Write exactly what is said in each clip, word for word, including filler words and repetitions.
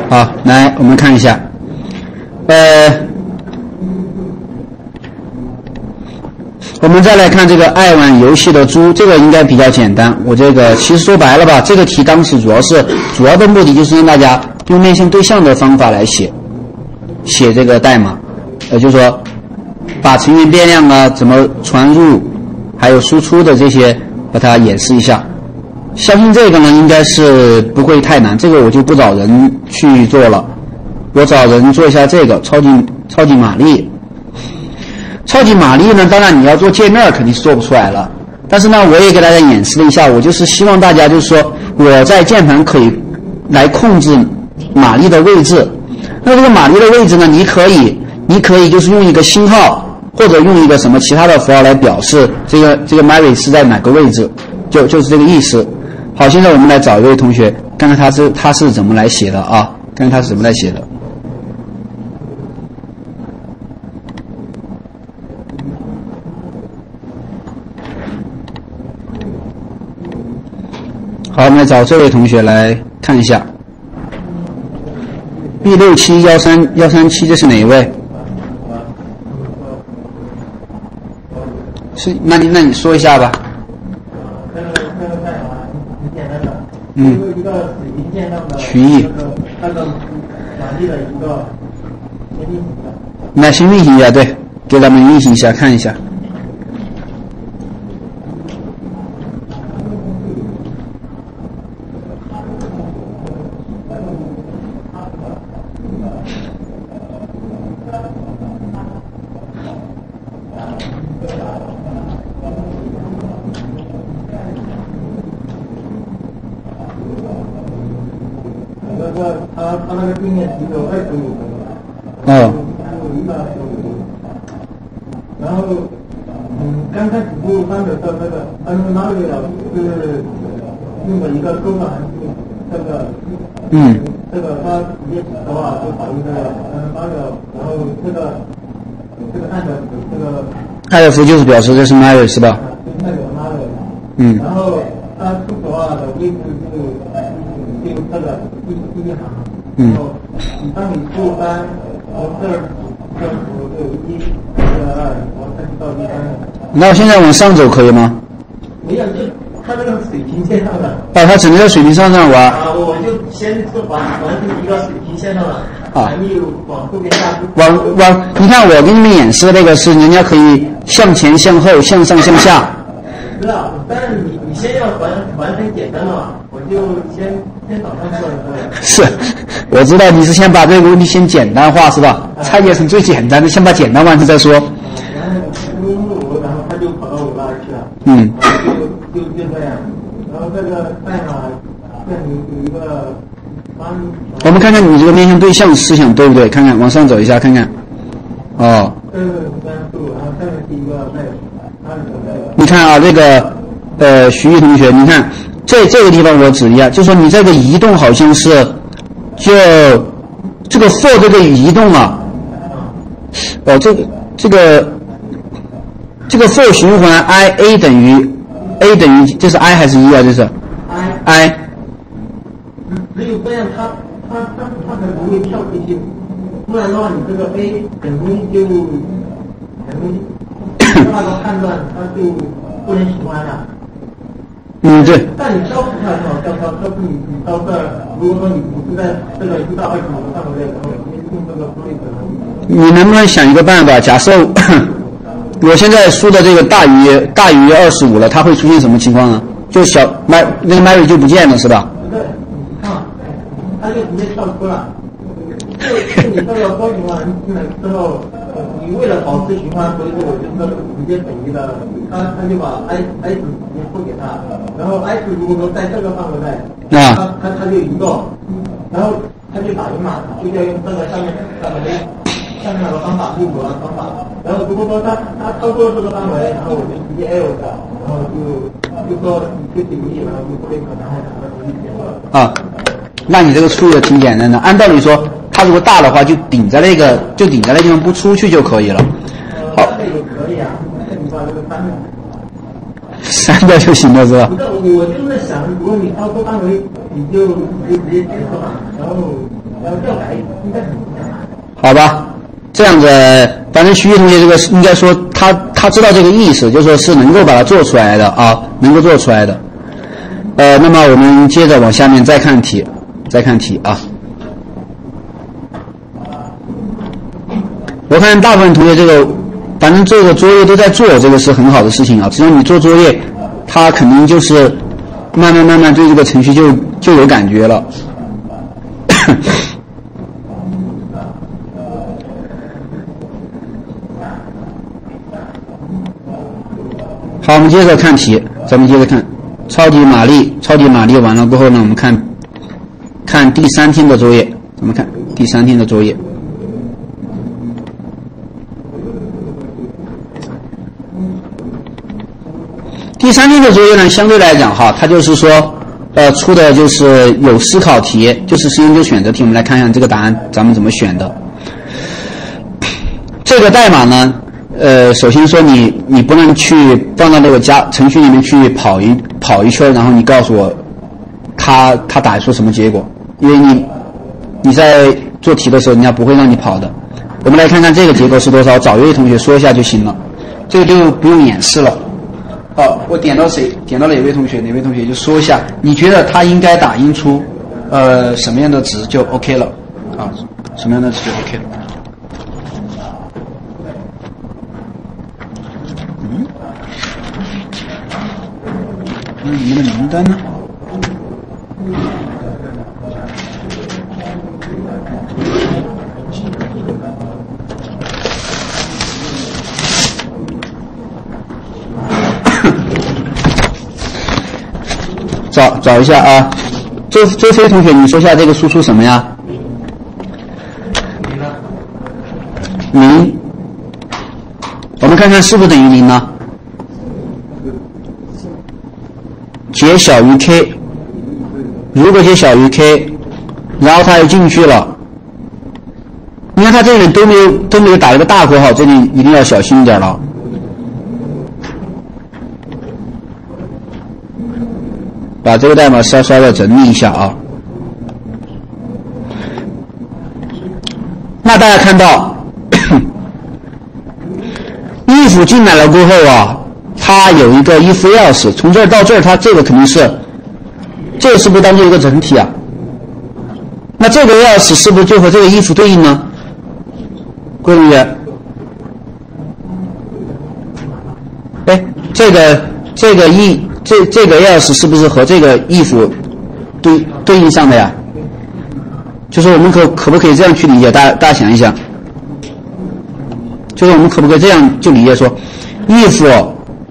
好，来我们看一下，呃，我们再来看这个爱玩游戏的猪，这个应该比较简单。我这个其实说白了吧，这个题当时主要是主要的目的就是让大家用面向对象的方法来写写这个代码，呃，就是说把成员变量啊怎么传入，还有输出的这些，把它演示一下。相信这个呢应该是不会太难，这个我就不找人去做了，我找人做一下这个超级超级玛丽。超级玛丽呢，当然你要做界面肯定是做不出来了，但是呢我也给大家演示了一下，我就是希望大家就是说我在键盘可以来控制玛丽的位置。那这个玛丽的位置呢，你可以你可以就是用一个星号或者用一个什么其他的符号来表示这个这个 Mary 是在哪个位置，就就是这个意思。好，现在我们来找一位同学，看看他是他是怎么来写的啊？看看他是怎么来写的。好，我们来找这位同学来看一下。B 六七一三一三七，这是哪一位？是，那你那你说一下吧。嗯，曲艺，那先运行一下，对，给咱们运行一下，看一下。哦。 然后，嗯，刚开始录上的时候，那个 N Mario 是用的一个勾的函数，这个， 嗯， 这个它直接的话就导入这个 N Mario，然后这个这个按的这个。 艾f 就是表示这是 Mario 是吧？ 那个 Mario。 嗯。 然后它出的话的位置就就这个第第一行。 嗯。 然后当你出单，然后这儿这幅就一，这二，然后再到第三。 那现在往上走可以吗？ 没有，就它那个水平线上的。 哦，它只能在水平线上玩。 啊，我就先是完完成一个水平线上的， 啊， 还没有往后边下。 往往，你看我给你们演示的那个是人家可以向前、向后、向上、向下。 是啊，但是你你先要完完成简单的嘛，我就先先早上做一个。 是，我知道你是先把这个问题先简单化是吧？拆解成最简单的，先把简单完成再说。 然后录录，然后他就跑到我那儿去了。 嗯。 就就就这样，然后这个代码这里有一个帮。 我们看看你这个面向对象思想对不对？看看往上走一下看看。哦。 这个参数，然后这个是一个代码。 你看啊，这个呃，徐毅同学，你看这这个地方我指一下，就说你这个移动好像是就这个 for 这个移动啊，哦，这个这个这个 for 循环 i a 等于 a 等于这是 i 还是一啊？这是 i i， 只有这样它它它它才不会跳出去，不然的话你这个 a 很容易就很容易。那个判断它就不能喜欢了。 嗯，对。 但你消除它的时候，要要要是你你到这儿，如果说你不是在这个一到二十五的范围内，然后你用这个 split， 你能不能想一个办法？假设我现在输的这个大于大于二十五了，它会出现什么情况呢？就小 Mary 那个 Mary 就不见了，是吧？ 对，啊，它就直接跳出了。就就你这个高循环进来之后。你为了保持循环，所以说我就这个直接等于了，他他就把 i i 值直接付给他，然后 i 值如果说在这个范围内，啊，他他他就移动，然后他就打赢嘛，就要用这个下面下面的下面那个方法目标的方法，然后如果说他他超过这个范围，然后我就直接 L 的，然后就就说就顶你，然后就不会可能然后就结束了。啊， 那你这个处理的挺简单的，按道理说。它如果大的话，就顶在那个，就顶在那地方不出去就可以了。好。 这个可以啊，你把这个删掉。 删掉就行了是吧？ 不是，我就是想，如果你超出范围，你就你就直接结束嘛。然后， 好吧，这样子，反正徐玉同学这个应该说他他知道这个意思，就说是能够把它做出来的啊，能够做出来的。呃，那么我们接着往下面再看题，再看题啊。我看大部分同学这个，反正这个作业都在做，这个是很好的事情啊。只要你做作业，他肯定就是慢慢慢慢对这个程序就就有感觉了。好，我们接着看题，咱们接着看超级玛丽，超级玛丽完了过后呢，我们看看第三天的作业，咱们看第三天的作业。第三天的作业呢，相对来讲哈，它就是说，呃，出的就是有思考题，就是实验就选择题。我们来看一下这个答案，咱们怎么选的。这个代码呢，呃，首先说你你不能去放到那个加程序里面去跑一跑一圈，然后你告诉我，他他打出什么结果，因为你你在做题的时候，人家不会让你跑的。我们来看看这个结果是多少，找一位同学说一下就行了，这个就不用演示了。好，我点到谁？点到哪位同学？哪位同学就说一下，你觉得他应该打印出，呃，什么样的值就 OK 了？啊，什么样的值就 OK 了？嗯，那你们的名单呢？找找一下啊，周周飞同学，你说一下这个输出什么呀？零。我们看看是不是等于零呢？解小于 k， 如果解小于 k， 然后它又进去了，你看它这里都没有都没有打一个大括号，这里一定要小心一点了。把这个代码稍稍的整理一下啊。那大家看到if 进来了过后啊，它有一个 if else， 从这儿到这儿，它这个肯定是，这个是不是当做一个整体啊？那这个 else 是不是就和这个 if 对应呢？各位同学，哎，这个这个 e 这这个 else 是不是和这个 if 对对应上的呀？就是我们可可不可以这样去理解？大家大家想一想，就是我们可不可以这样就理解说 ，if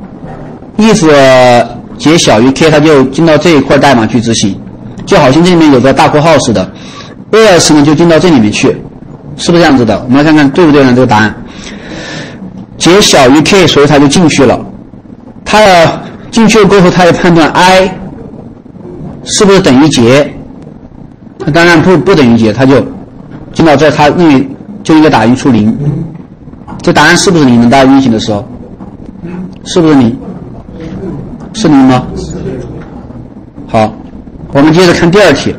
if 解小于 k， 它就进到这一块代码去执行，就好像这里面有个大括号似的 ，else 呢就进到这里面去，是不是这样子的？我们来看看对不对呢？这个答案解小于 k， 所以它就进去了，它的。进去过后，它也判断 i 是不是等于节，当然不不等于节，它就进到这儿，它认为就应该打印出零。这答案是不是零呢？大家运行的时候，是不是零？是零吗？好，我们接着看第二题。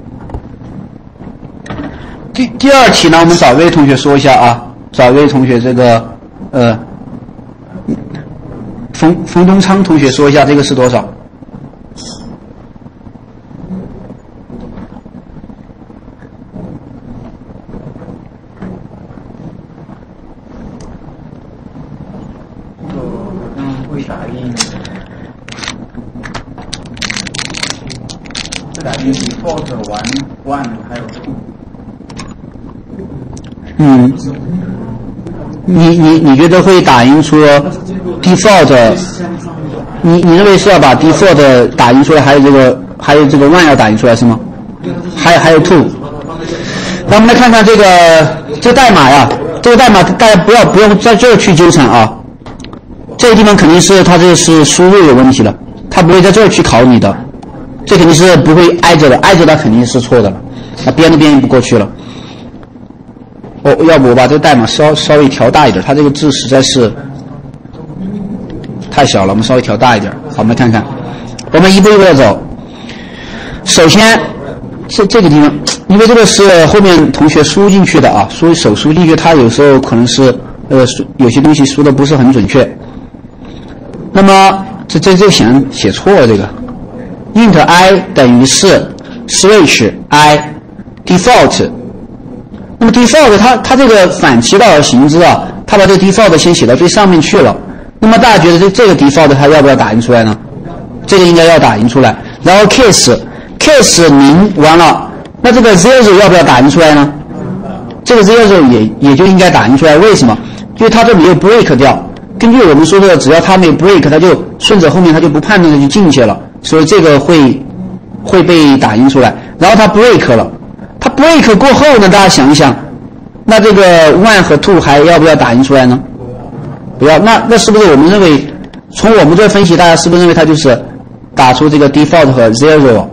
第第二题呢，我们找一位同学说一下啊，找一位同学这个呃。冯冯东昌同学说一下这个是多少？ 嗯，会打印，这打印 default one one 还有 two。 嗯，你你你觉得会打印出 default？ 你你认为是要把 default 打印出来，还有这个还有这个 one 要打印出来是吗？还有还有 two。那我们来看看这个这个代码呀，这个代码大家不要不用在这儿去纠缠啊。这个地方肯定是它这是输入有问题了，它不会在这儿去考你的，这肯定是不会挨着的，挨着它肯定是错的了，那编都编不过去了。我、哦、要不我把这个代码稍稍微调大一点，它这个字实在是太小了，我们稍微调大一点。好，我们看看，我们一步一步的走。首先，这这个地方因为这个是后面同学输进去的啊，输手输进去，它有时候可能是呃有些东西输的不是很准确。那么这这这写写错了，这个 int I 等于是 switch I default。那么 default 它它这个反其道而行之啊，它把这个 default 先写到最上面去了。那么大家觉得这这个 default 它要不要打印出来呢？这个应该要打印出来。然后 case case 零完了，那这个 zero 要不要打印出来呢？这个 zero 也也就应该打印出来。为什么？因为它这没有 break 掉。根据我们说的，只要它没有 break， 它就顺着后面它就不判断的就进去了，所以这个会会被打印出来。然后它 break 了，它 break 过后呢，大家想一想，那这个 one 和 two 还要不要打印出来呢？不要。那那是不是我们认为，从我们这分析，大家是不是认为它就是打出这个 default 和 zero？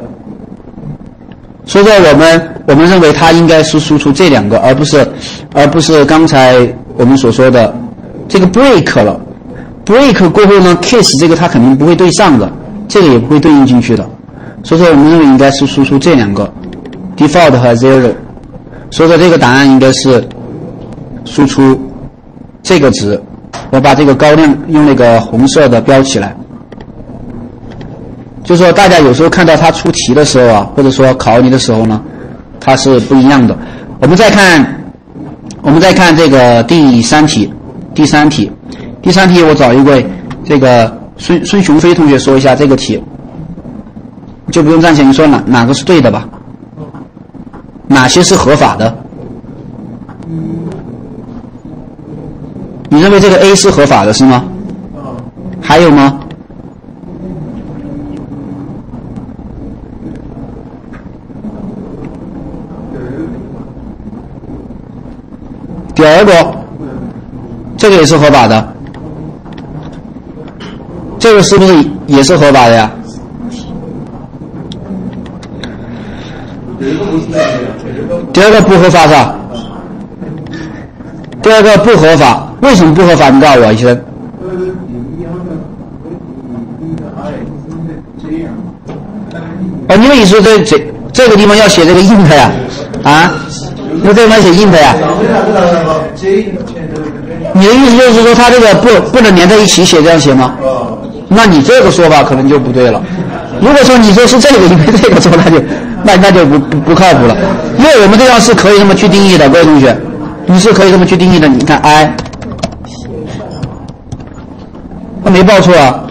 所以说我们我们认为它应该是输出这两个，而不是而不是刚才我们所说的这个 break 了。break 过后呢 ，case 这个它肯定不会对上的，这个也不会对应进去的。所以说我们认为应该是输出这两个 default 和 zero。所以说这个答案应该是输出这个值。我把这个高亮用那个红色的标起来。就是说大家有时候看到他出题的时候啊，或者说考你的时候呢，它是不一样的。我们再看，我们再看这个第三题，第三题，第三题我找一位这个孙孙雄飞同学说一下这个题，就不用站起来，你说哪哪个是对的吧？哪些是合法的？你认为这个 A 是合法的是吗？还有吗？第二个，这个也是合法的，这个是不是也是合法的呀？第二个不合法是吧？第二个不合法，为什么不合法？你告诉我一声。哦，你的意思说这这这个地方要写这个 int 呀？啊？那这个地方写 int 呀？你的意思就是说，它这个不不能连在一起写，这样写吗？那你这个说法可能就不对了。如果说你说是这个，因为这个说，那就那那就不不不靠谱了。因为我们这样是可以这么去定义的，各位同学，你是可以这么去定义的。你看 I， 他没报错啊。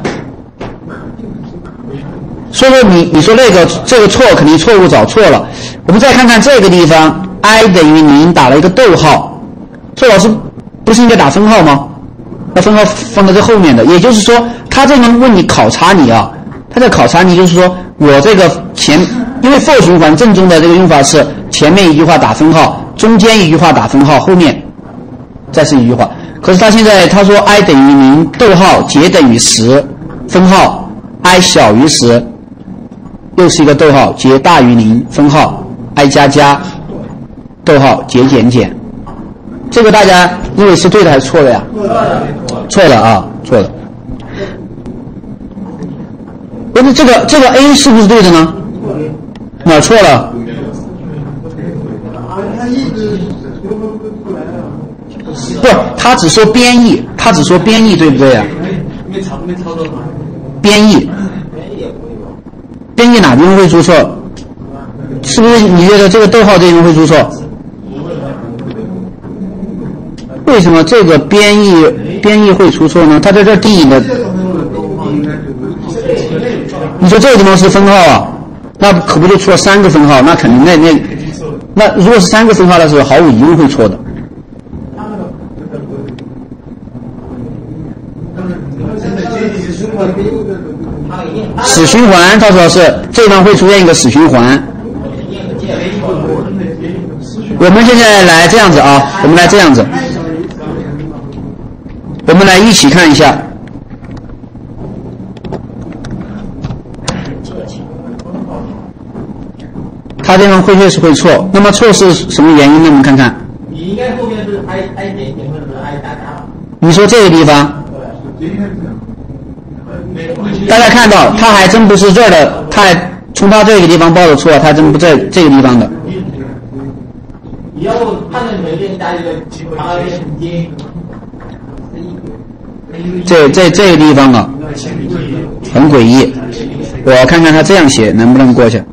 所以说你你说那个这个错肯定错误找错了。我们再看看这个地方 ，I 等于零打了一个逗号，这老师不是应该打分号吗？那分号放在这后面的，也就是说，他这个问你考察你啊，他在考察你，就是说我这个前，因为 for 循环正宗的这个用法是前面一句话打分号，中间一句话打分号，后面再是一句话。可是他现在他说 I 等于零，逗号解等于十，分号 I 小于十，又是一个逗号，解大于零，分号 I 加加，逗号解减减。这个大家认为是对的还是错的呀？错的啊，错的。不是这个这个 A 是不是对的呢？哪错了？不，他只说编译，他只说编译，对不对呀？编译，编译哪地方会出错？是不是你觉得这个逗号这地方会出错？为什么这个编译编译会出错呢？它在这定义的，你说这个地方是分号啊，那可不就出了三个分号？那肯定那那那如果是三个分号的时候，毫无疑问会错的。死循环，他说是这地方会出现一个死循环。我们现在来这样子啊，我们来这样子。我们来一起看一下，它这样会确实会错。那么错是什么原因呢？我们看看。 你应该后面是 I I 减减或者是 I 加加。 你说这个地方，大家看到，它还真不是这儿的，它还从他这个地方报的错，他真不在这个地方的。 以后判断条件加一个八点一， 这这这个地方啊，很诡异。我看看他这样写能不能过去。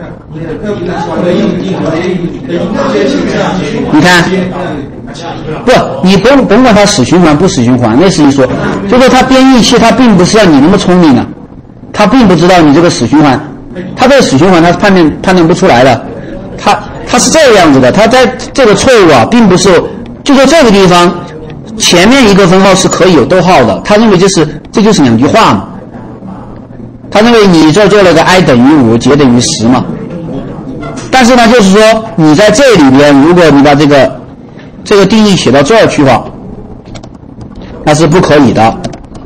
你看，不，你不用甭管它死循环不死循环，那是一说，就说它编译器它并不是让你那么聪明的，它并不知道你这个死循环，它这个死循环它判断判断不出来的，它它是这个样子的，它在这个错误啊，并不是就说这个地方前面一个分号是可以有逗号的，他认为就是这就是两句话嘛，他认为你这做了个 i 等于五，j等于十嘛。但是呢，就是说你在这里边，如果你把这个这个定义写到这儿去的话，那是不可以的。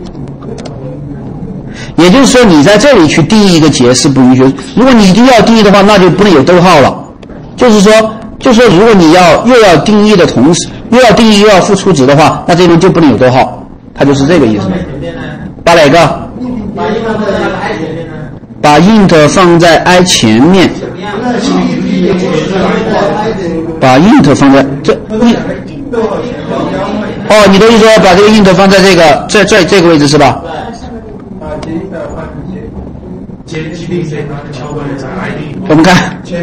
也就是说，你在这里去定义一个节是不允许。如果你一定要定义的话，那就不能有逗号了。就是说，就是说，如果你要又要定义的同时，又要定义又要付出值的话，那这边就不能有逗号，它就是这个意思。把哪个？把 int 放在 i 前面。把 int 放在这，哦，你的意思说把这个 int 放在这个这这这个位置是吧？我们看，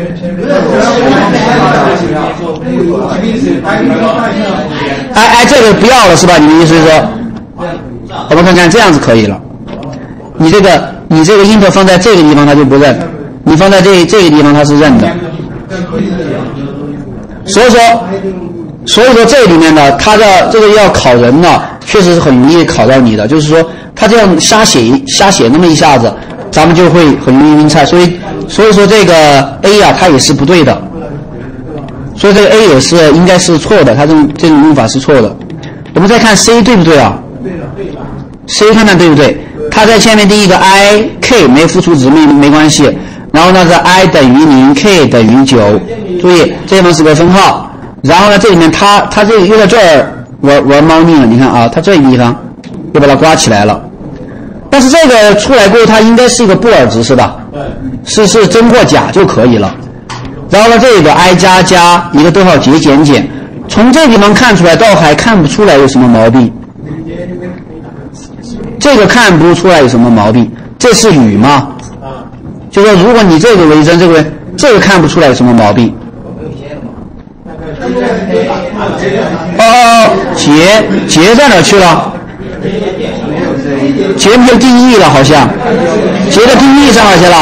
哎哎，这个不要了是吧？你的意思是说，我们看看这样子可以了。你这个你这个 int 放在这个地方它就不认，你放在这这个地方它是认的。所以说，所以说这里面呢，它的这个要考人呢，确实是很容易考到你的。就是说，他这样瞎写瞎写那么一下子，咱们就会很容易晕菜。所以，所以说这个 A 啊，它也是不对的。所以这个 A 也是应该是错的，它这种这种用法是错的。我们再看 C 对不对啊？对的，对的。C 看看对不对？它在前面第一个 I K 没付出值没没关系。然后呢，是 i 等于零 ，k 等于九。注意，这地方是个分号。然后呢，这里面它它这个又在这儿玩玩猫腻了。你看啊，它这个地方又把它刮起来了。但是这个出来过后，它应该是一个布尔值是吧？对。是是真或假就可以了。然后呢，这个 i 加加一个逗号节减减，从这个地方看出来，倒还看不出来有什么毛病。这个看不出来有什么毛病，这是语吗？就说如果你这个为真，这个这个看不出来有什么毛病。哦哦，节节在哪去了？节没有定义了，好像节的定义上哪去了？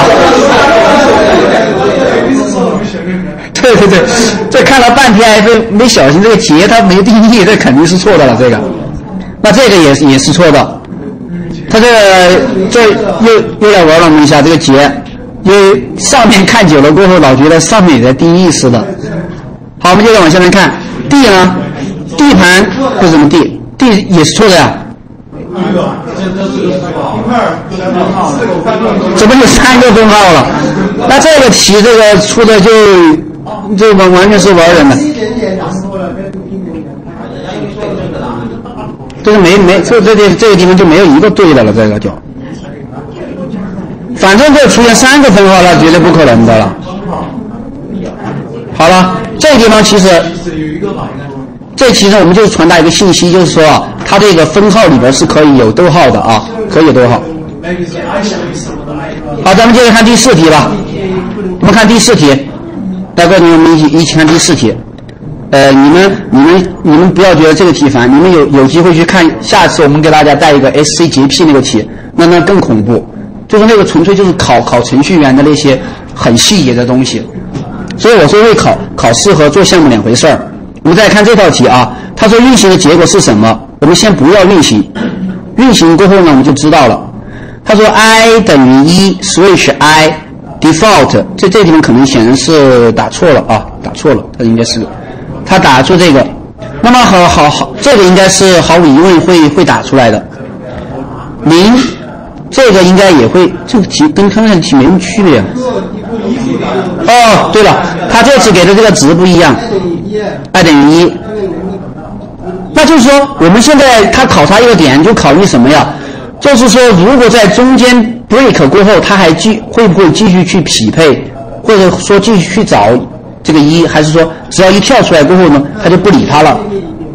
对对对，这看了半天还没小心，这个节它没定义，这肯定是错的了。这个，那这个也是也是错的。他这个这又又来玩了我们一下这个节。因为上面看久了过后，老觉得上面也在定义似的。好，我们接着往下面看 ，D 呢？地盘不是什么 D，D 也是错的呀。怎么有三个分号了？那这个题这个出的就这个完全是玩人的。这个没没这这这这个地方就没有一个对的了，这个就。反正这出现三个分号了，绝对不可能的了。好了，这个地方其实，这其实我们就传达一个信息，就是说啊，它这个分号里边是可以有逗号的啊，可以有逗号。好，咱们接着看第四题吧。我们看第四题，大哥，我们一起一起看第四题。呃，你们你们你们不要觉得这个题烦，你们有有机会去看，下次我们给大家带一个 S C 洁癖那个题，那那更恐怖。就是那个纯粹就是考考程序员的那些很细节的东西，所以我说会考考试和做项目两回事儿。我们再看这道题啊，他说运行的结果是什么？我们先不要运行，运行过后呢我们就知道了。他说 i 等于一 switch i default， 这这地方可能显然是打错了啊，打错了，他应该是他打出这个，那么好好好，这个应该是毫无疑问会会打出来的零。这个应该也会，这个题跟刚才的题没什么区别。哦，对了，他这次给的这个值不一样 ，i 等于一。那就是说，我们现在他考察一个点，就考虑什么呀？ 就是说，如果在中间 break 过后，它还继会不会继续去匹配，或者说继续去找这个一，还是说只要一跳出来过后呢，它就不理它了？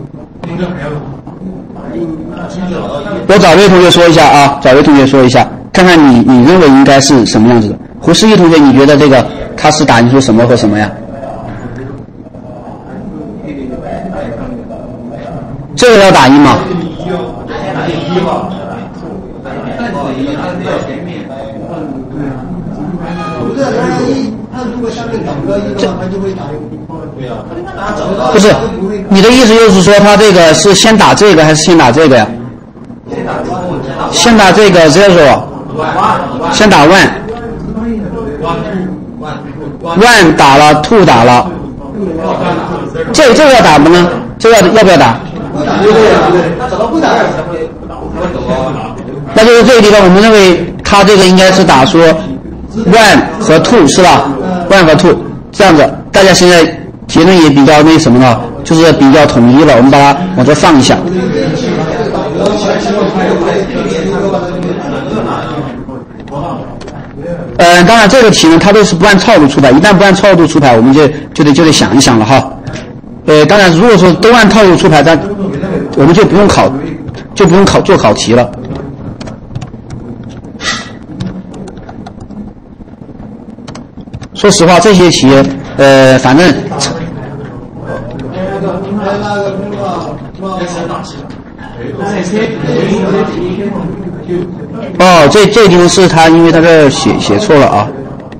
我找这位同学说一下啊，找这位同学说一下，看看你你认为应该是什么样子的。胡思义同学，你觉得这个它是打印出什么和什么呀？这个要打印吗？不是，你的意思就是说，他这个是先打这个还是先打这个呀？先打这个 zero， 先打 one，one 打了 two 打了，这这个要打吗呢？这个要要不要打？那就是这个地方，我们认为他这个应该是打说 one 和 two 是吧 ？one 和 two 这样子，大家现在结论也比较那什么了，就是比较统一了。我们把它往这放一下。呃，当然这个题呢，它都是不按套路出牌，一旦不按套路出牌，我们就就得就得想一想了哈。呃，当然如果说都按套路出牌，咱我们就不用考，就不用考做考题了。说实话，这些题，呃，反正哦，这这地方是他，因为他这写写错了啊。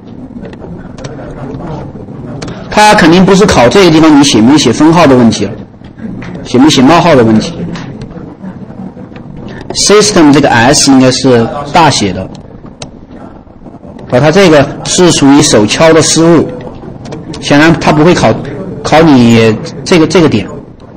他肯定不是考这个地方你写没写分号的问题了，写没写冒号的问题。System 这个 S 应该是大写的。啊，他这个是属于手敲的失误，显然他不会考考你这个这个点。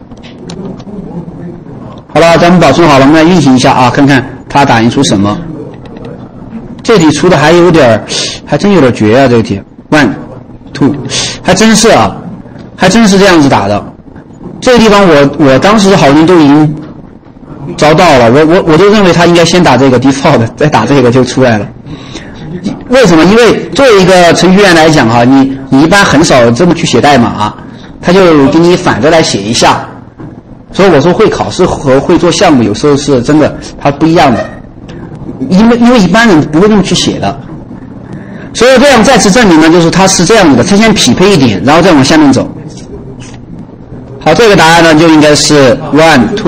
好了，咱们保存好了，我们来运行一下啊，看看它打印出什么。这题出的还有点，还真有点绝啊！这个题 ，one two， 还真是啊，还真是这样子打的。这个地方我我当时好像都已经找到了，我我我就认为他应该先打这个 default， 再打这个就出来了。为什么？因为作为一个程序员来讲哈，你你一般很少这么去写代码，他就给你反着来写一下。所以我说会考试和会做项目有时候是真的它不一样的，因为因为一般人不会这么去写的。所以这样再次证明呢，就是它是这样子的，它先匹配一点，然后再往下面走。好，这个答案呢就应该是 one two。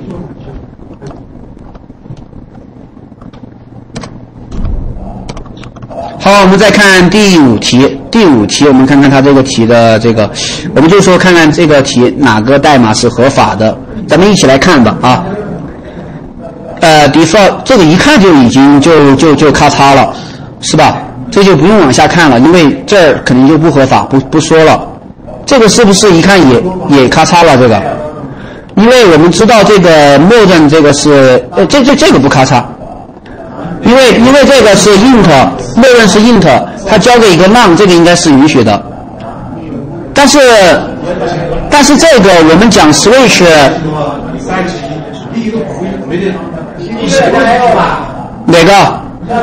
好，我们再看第五题。第五题，我们看看它这个题的这个，我们就说看看这个题哪个代码是合法的，咱们一起来看吧啊。呃 ，default 这个一看就已经就就就咔嚓了，是吧？这就不用往下看了，因为这儿肯定就不合法，不不说了。这个是不是一看也也咔嚓了？这个，因为我们知道这个默认这个是，呃，这这这个不咔嚓。因为因为这个是 int， 默认是 int， 它交给一个 none， 这个应该是允许的。但是但是这个我们讲 switch， 哪个？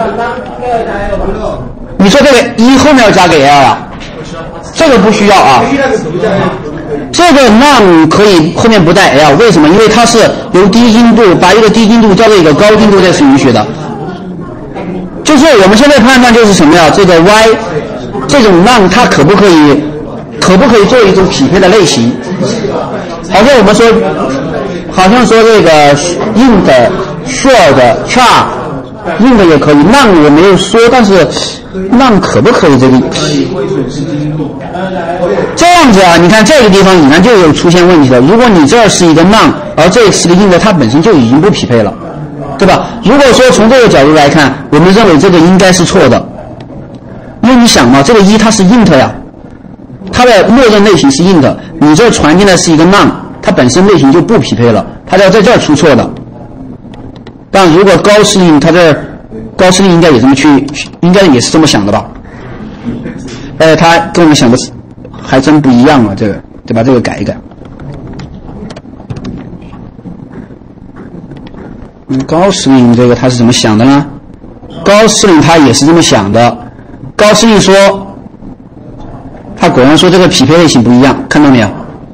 你说这个一后面要加给 l 啊？这个不需要啊。这个 none 可以后面不带 l， 为什么？因为它是由低精度把一个低精度交给一个高精度，这是允许的。就是我们现在判断就是什么呀？这个 y 这种 none 它可不可以可不可以做一种匹配的类型？好像我们说，好像说这个 int short char int 也可以 ，none 我没有说，但是 none 可不可以这个？这样子啊，你看这个地方已然就有出现问题了。如果你这是一个 none， 而这是个 int， 它本身就已经不匹配了。对吧？如果说从这个角度来看，我们认为这个应该是错的，因为你想嘛，这个一它是 int 呀，它的默认类型是 int， 你这传进来是一个 none， 它本身类型就不匹配了，它要在这儿出错的。但如果高司令它这高司令应该也这么去，应该也是这么想的吧？呃，他跟我们想的还真不一样啊，这个对吧？这个改一改。 嗯，高司令这个他是怎么想的呢？高司令他也是这么想的。高司令说，他果然说这个匹配类型不一样，看到没有？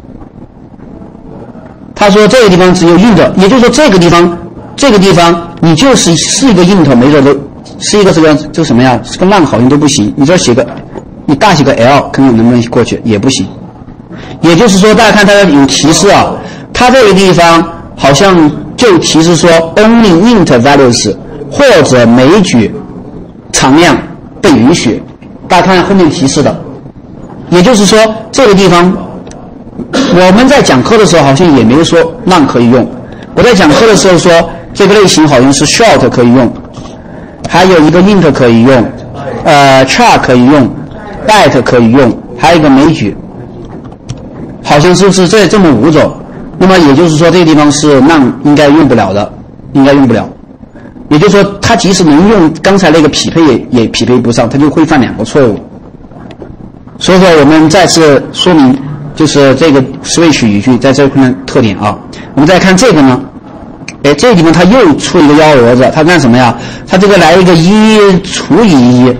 他说这个地方只有 int， 也就是说这个地方，这个地方你就是是一个 int， 没准都是一个这个这个什么呀？是个浪好像都不行。你这写个，你大写个 L， 看看能不能过去，也不行。也就是说，大家看它有提示啊，它这个地方好像就提示说 only int values 或者枚举常量被允许。大家看看后面提示的，也就是说这个地方我们在讲课的时候好像也没有说 none 可以用。我在讲课的时候说这个类型好像是 short 可以用，还有一个 int 可以用，呃 char 可以用， byte 可以用，还有一个枚举。好像是不是这这么五种？那么也就是说，这个地方是none应该用不了的，应该用不了。也就是说，它即使能用刚才那个匹配也也匹配不上，它就会犯两个错误。所以说，我们再次说明，就是这个 switch 语句在这块的特点啊。我们再看这个呢，哎，这个地方它又出一个幺蛾子，它干什么呀？它这个来一个一除以一，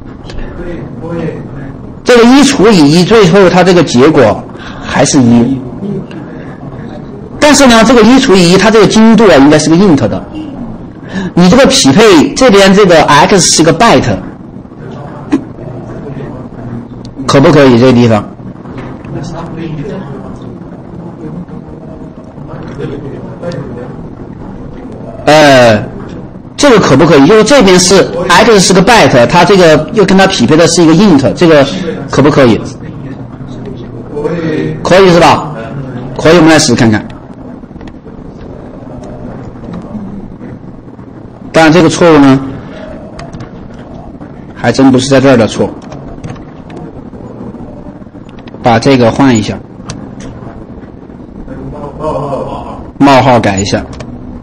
这个一除以一，最后它这个结果还是一，但是呢，这个一除以一，它这个精度啊，应该是个 int 的。你这个匹配这边这个 x 是个 byte， 可不可以？这个地方，呃，这个可不可以？就是这边是 x 是个 byte， 它这个又跟它匹配的是一个 int， 这个可不可以？可以是吧？可以，我们来试试看看。当然，这个错误呢，还真不是在这儿的错。把这个换一下，冒号改一下，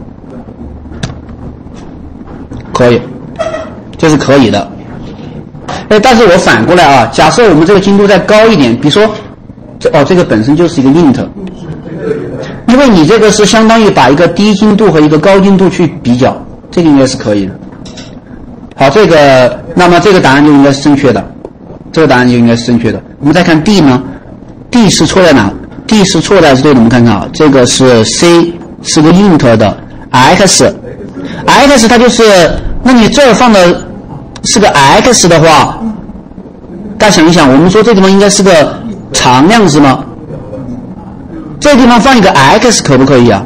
可以，这是可以的。哎，但是我反过来啊，假设我们这个精度再高一点，比如说，这哦，这个本身就是一个 int， 因为你这个是相当于把一个低精度和一个高精度去比较。这个应该是可以的。好，这个那么这个答案就应该是正确的，这个答案就应该是正确的。我们再看 D 呢 ，D 是错在哪 ？D 是错在是对的。我们看看啊，这个是 C 是个 int 的 x，x 它就是，那你这儿放的是个 x 的话，大家想一想，我们说这地方应该是个常量是吗？这地方放一个 x 可不可以啊？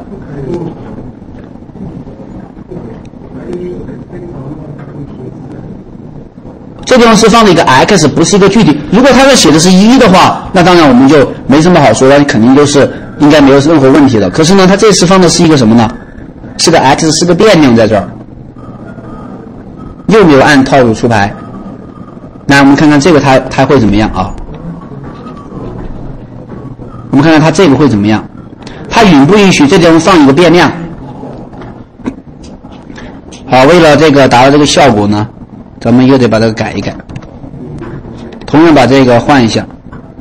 这地方是放了一个 x， 不是一个具体。如果它这写的是一的话，那当然我们就没什么好说的，肯定就是应该没有任何问题的。可是呢，它这次放的是一个什么呢？是个 x， 是个变量在这儿，又没有按套路出牌。那我们看看这个它它会怎么样啊？我们看看它这个会怎么样？它允不允许这地方放一个变量？好，为了这个达到这个效果呢，咱们又得把这个改一改，同样把这个换一下。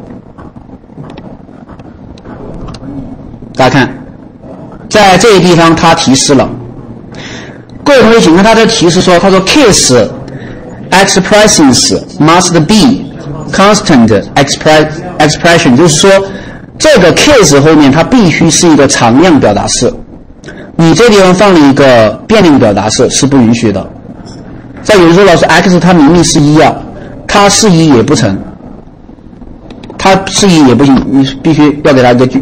大家看，在这个地方它提示了，各位同学请看它的提示说，他说 case expressions must be constant express expression， 就是说这个 case 后面它必须是一个常量表达式，你这地方放了一个变量表达式是不允许的。再有人说，老师 x 它明明是一啊，它是一也不成，它是一也不行，你必须要给它一个句。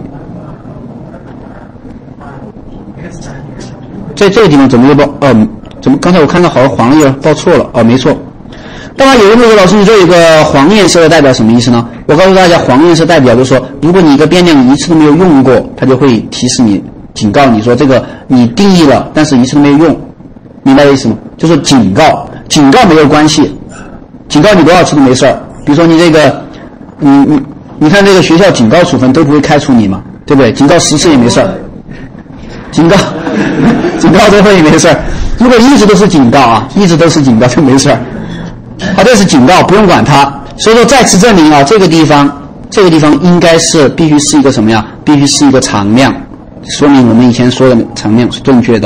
在这个地方怎么又报？哦，怎么刚才我看到好像黄了，又报错了哦，没错。当然有人会说，老师你这有一个黄颜色的代表什么意思呢？我告诉大家，黄颜色代表就是说，如果你一个变量一次都没有用过，它就会提示你，警告你说这个你定义了，但是一次都没有用，明白意思吗？就是警告，警告没有关系，警告你多少次都没事儿。比如说你这个，你你你看这个学校警告处分都不会开除你嘛，对不对？警告十次也没事儿，警告警告多会也没事儿。如果一直都是警告啊，一直都是警告就没事儿。好，这是警告，不用管它。所以说再次证明啊，这个地方这个地方应该是必须是一个什么呀？必须是一个常量，说明我们以前说的常量是正确的。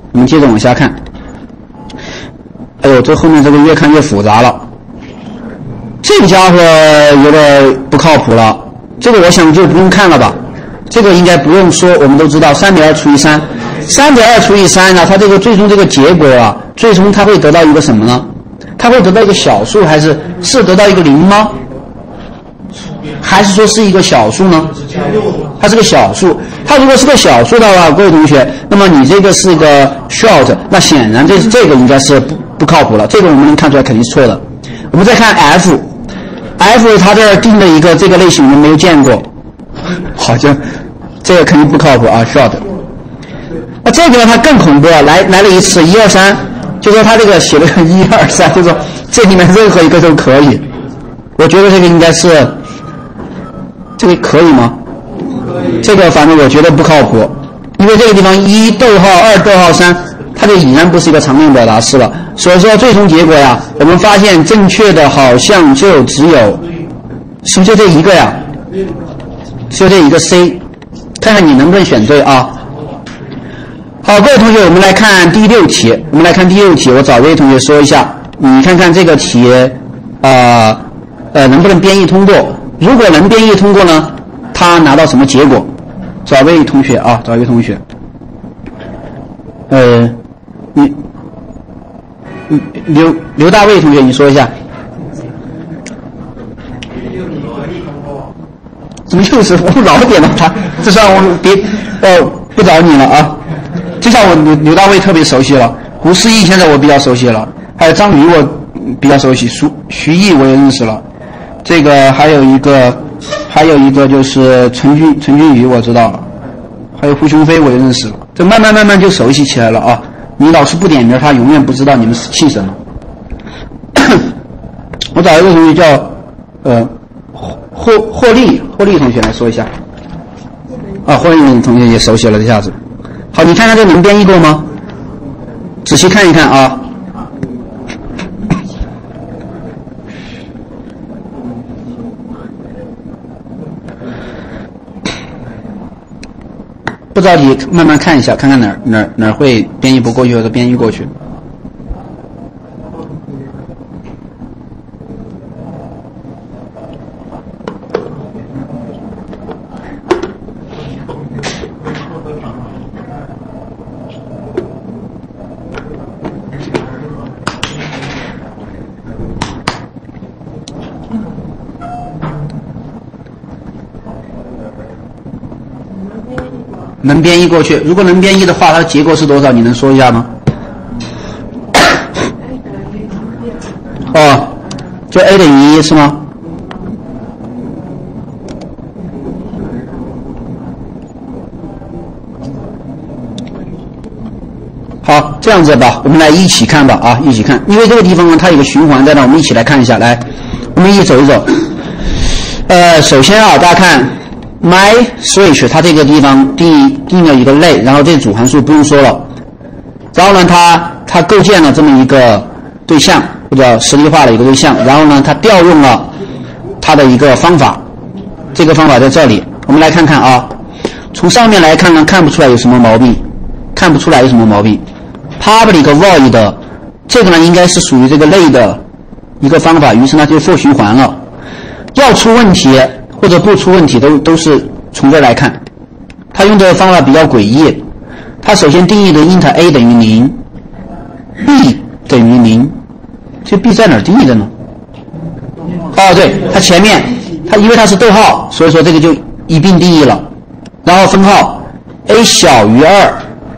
我们接着往下看。哎呦，这后面这个越看越复杂了，这个家伙有点不靠谱了。这个我想就不用看了吧，这个应该不用说，我们都知道三点二除以三，三点二除以三呢，它这个最终这个结果啊，最终它会得到一个什么呢？它会得到一个小数，还是是得到一个零吗？还是说是一个小数呢？它是个小数。它如果是个小数的话，各位同学，那么你这个是个 short， 那显然这这个应该是不不靠谱了。这个我们能看出来肯定是错的。我们再看 f，f 它这儿定的一个这个类型我们没有见过，好像这个肯定不靠谱啊 ，short。那这个呢，它更恐怖了，来来了一次一二三，就说它这个写了个一二三，就说这里面任何一个都可以。我觉得这个应该是。这个可以吗？这个反正我觉得不靠谱，因为这个地方一逗号二逗号三，它就已然不是一个常用表达式了。所以说最终结果呀，我们发现正确的好像就只有，是不是就这一个呀？就这一个 C， 看看你能不能选对啊？好，各位同学，我们来看第六题。我们来看第六题，我找这位同学说一下，你看看这个题，呃呃能不能编译通过？如果能编译通过呢，他拿到什么结果？找位同学啊，找一位同学。呃，你，嗯，刘刘大卫同学，你说一下。怎么又是我老点了他？这算我别呃不找你了啊。就像我刘刘大卫特别熟悉了，胡适义现在我比较熟悉了，还有张宇我比较熟悉，徐徐毅我也认识了。这个还有一个，还有一个就是陈俊陈俊宇我知道了，还有胡雄飞我也认识了，这慢慢慢慢就熟悉起来了啊！你老师不点名，他永远不知道你们是姓什么。我找一个同学叫呃霍霍利霍利同学来说一下。啊，霍利同学也熟悉了，一下子。好，你看看这能编译过吗？仔细看一看啊。不着急，慢慢看一下，看看哪儿哪儿哪儿会编译不过去或者编译过去。能编译过去，如果能编译的话，它的结果是多少？你能说一下吗？哦，就 a 等于一是吗？好，这样子吧，我们来一起看吧啊，一起看，因为这个地方呢，它有个循环在那，我们一起来看一下。来，我们一起走一走。呃，首先啊，大家看。My switch 它这个地方定定了一个类，然后这组函数不用说了，然后呢它它构建了这么一个对象或者实例化的一个对象，然后呢它调用了它的一个方法，这个方法在这里，我们来看看啊，从上面来看呢看不出来有什么毛病，看不出来有什么毛病。Public void 这个呢应该是属于这个类的一个方法，于是呢就 for 循环了，要出问题或者不出问题都都是从这儿来看，他用的方法比较诡异。他首先定义的 int a 等于零 ，b 等于零，这 b 在哪儿定义的呢？哦，对，它前面它因为它是逗号，所以说这个就一并定义了。然后分号 a 小于二，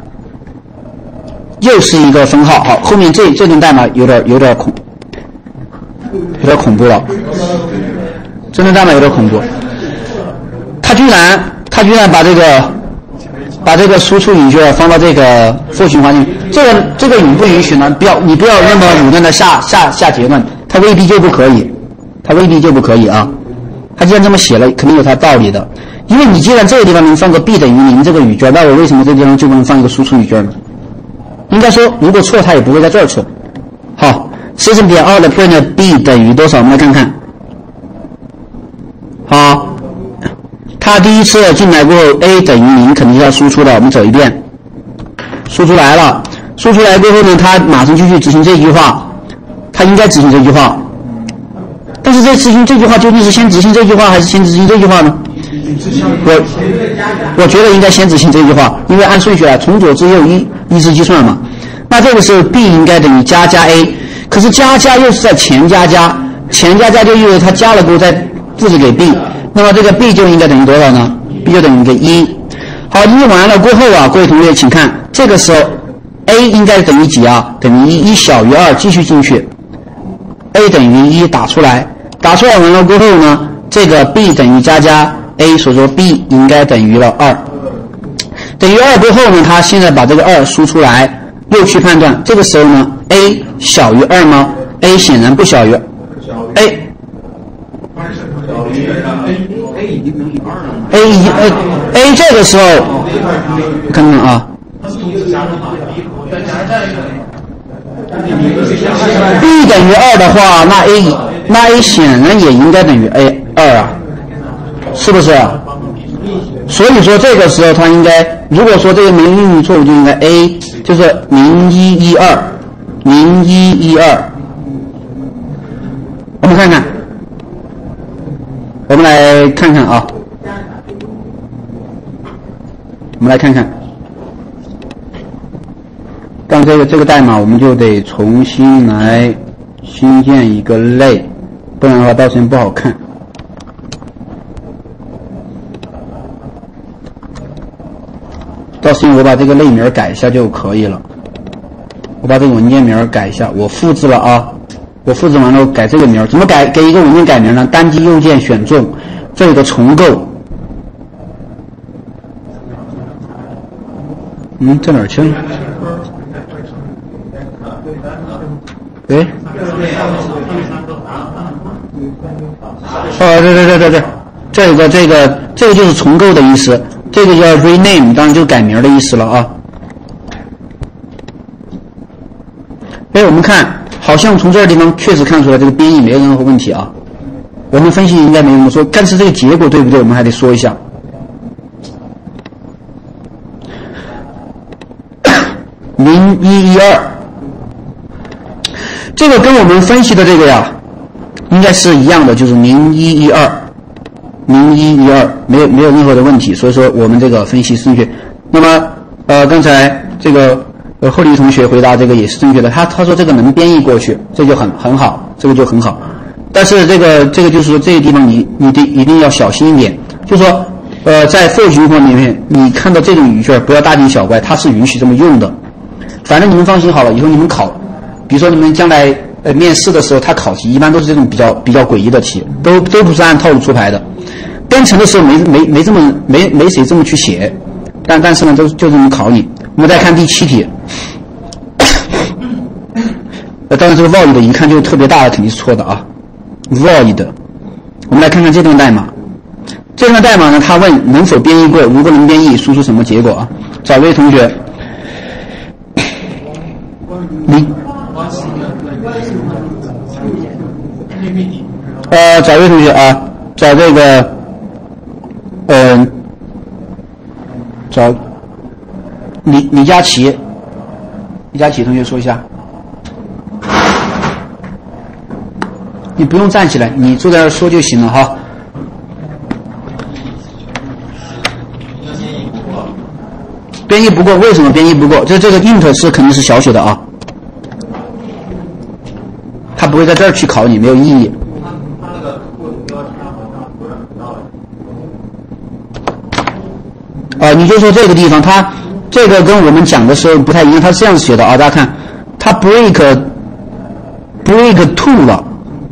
又是一个分号。好，后面这这段代码有点有点恐有点恐怖了。这段代码有点恐怖，他居然他居然把这个把这个输出语句放到这个 for 循环里，这个这个允不允许呢？不要你不要那么武断的下下下结论，他未必就不可以，他未必就不可以啊。他既然这么写了，肯定有他道理的，因为你既然这个地方能放个 b 等于零这个语句，那我为什么这个地方就不能放一个输出语句呢？应该说，如果错，他也不会在这儿错。好 ，system 点 out print b 等于多少？我们来看看。好，他第一次进来过后 a 等于零，肯定是要输出的。我们走一遍，输出来了， 输出来过后呢，他马上就去执行这句话，他应该执行这句话。但是在执行这句话究竟是先执行这句话还是先执行这句话呢？我我觉得应该先执行这句话，因为按顺序来，从左至右依依次计算嘛。那这个时候 b 应该等于加加 a， 可是加加又是在前加加，前加加就意味着它加了过后再复制给 b， 那么这个 b 就应该等于多少呢？ b 就等于一个一。好，一完了过后啊，各位同学请看，这个时候 a 应该等于几啊？等于一，一小于二，继续进去。a 等于一打出来，打出来完了过后呢，这个 b 等于加加 a， 所以说 b 应该等于了二。等于二过后呢，他现在把这个二输出来，又去判断，这个时候呢 a 小于二吗？ a 显然不小于 a。 A 已经等于二了。 A 已经呃 A 这个时候，看看啊。B 等于二的话，那 A 那 A 显然也应该等于 A 二啊，是不是啊？所以说这个时候它应该，如果说这个没命运错误，就应该 A 就是零一一二，零一一二。我们看看，我们来看看啊，我们来看看。但这个这个代码我们就得重新来新建一个类，不然的话到时候不好看。到时候我把这个类名改一下就可以了。我把这个文件名改一下，我复制了啊，我复制完了改这个名，怎么改？给一个文件改名呢？单击右键选中，这有个重构。嗯，在哪儿去了？哎，哦，对对对对对，这有个这个这个就是重构的意思，这个叫 rename， 当然就是改名的意思了啊。哎，我们看，好像从这个地方确实看出来这个编译没有任何问题啊。我们分析应该没什么说，但是这个结果对不对，我们还得说一下。零一一二。这个跟我们分析的这个呀，应该是一样的，就是零一一二，零一一二，没有没有任何的问题，所以说我们这个分析是正确。那么呃，刚才这个呃后黎同学回答这个也是正确的，他他说这个能编译过去，这就很很好，这个就很好。但是这个这个就是说这个地方你你得一定要小心一点，就是说呃在 for 情况里面，你看到这种语句不要大惊小怪，它是允许这么用的。反正你们放心好了，以后你们考。比如说你们将来呃面试的时候，他考题一般都是这种比较比较诡异的题，都都不是按套路出牌的。编程的时候没没没这么没没谁这么去写，但但是呢，就就这么考你。我们再看第七题，呃，当然这个 void 一看就特别大的，肯定是错的啊。void， 我们来看看这段代码。这段代码呢，他问能否编译过，如果能编译，输出什么结果啊？找位同学，你。呃，找位同学啊，找这个，嗯、呃，找李李佳琦，李佳琦同学说一下。你不用站起来，你坐在这儿说就行了哈。编译不过，为什么编译不过？这这个 int 是肯定是小写的啊。他不会在这儿去考你，没有意义。啊、呃，你就说这个地方，它这个跟我们讲的时候不太一样，它是这样写的啊，大家看，它 break break two 了，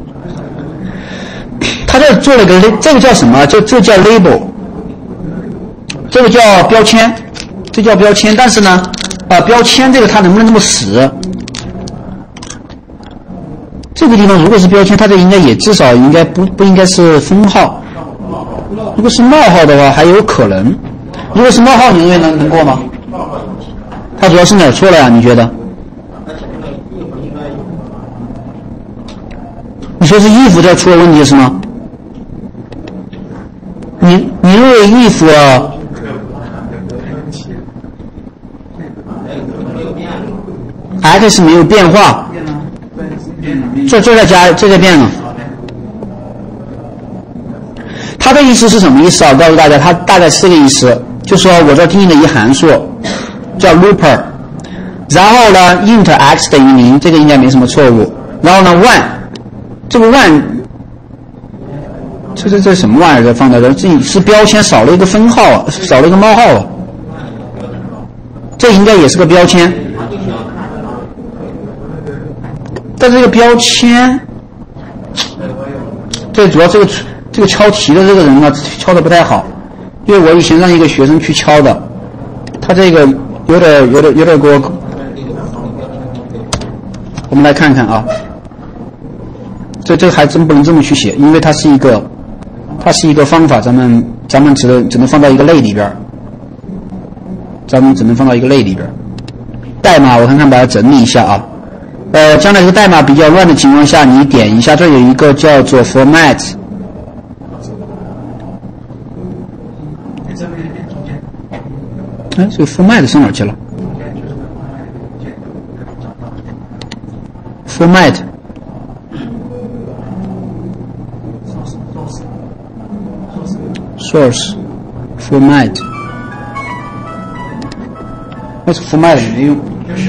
它这做了个这个叫什么？这这叫 label， 这个叫标签，这叫标签。但是呢，啊、呃，标签这个它能不能这么死？这个地方如果是标签，它这应该也至少应该不不应该是分号。如果是冒号的话，还有可能。如果是冒号，你认为能能过吗？它主要是哪儿错了呀？你觉得？你说是 if 这出了问题是吗？你你认为 if 啊？ x 没有变化，这这在加，这在变了。它的意思是什么意思啊？告诉大家，它大概是这个意思，就说我这定义的一函数叫 looper， 然后呢 int x 等于零，这个应该没什么错误。然后呢 one， 这个 one， 这这这什么玩意儿？放在这，这是标签少了一个分号啊，少了一个冒号啊。这应该也是个标签，但这个标签，这主要这个这个敲题的这个人啊，敲的不太好，因为我以前让一个学生去敲的，他这个有点有点有点给我。我们来看看啊，这这还真不能这么去写，因为它是一个它是一个方法，咱们咱们只能只能放到一个类里边。咱们只能放到一个类里边。代码我看看把它整理一下啊。呃，将来这个代码比较乱的情况下，你点一下，这有一个叫做 format。哎，这个 format 上哪去了 ？format。source format。那是format没用。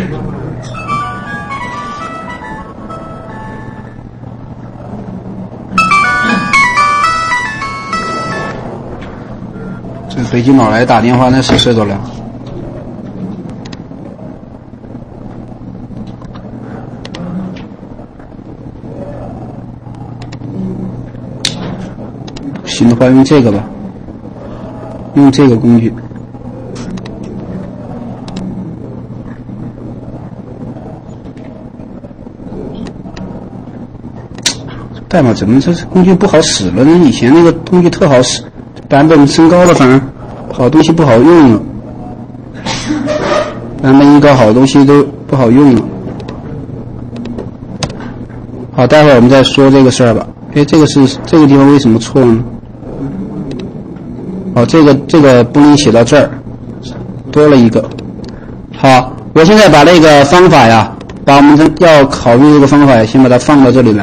这北京老来打电话，那谁受得了？行的话，用这个吧，用这个工具。代码怎么这工具不好使了呢？以前那个工具特好使，版本升高了，反而好东西不好用了。版本一高，好东西都不好用了。好，待会儿我们再说这个事儿吧。哎，这个是这个地方为什么错呢？哦，这个这个不能写到这儿，多了一个。好，我现在把那个方法呀，把我们要考虑这个方法呀，先把它放到这里来。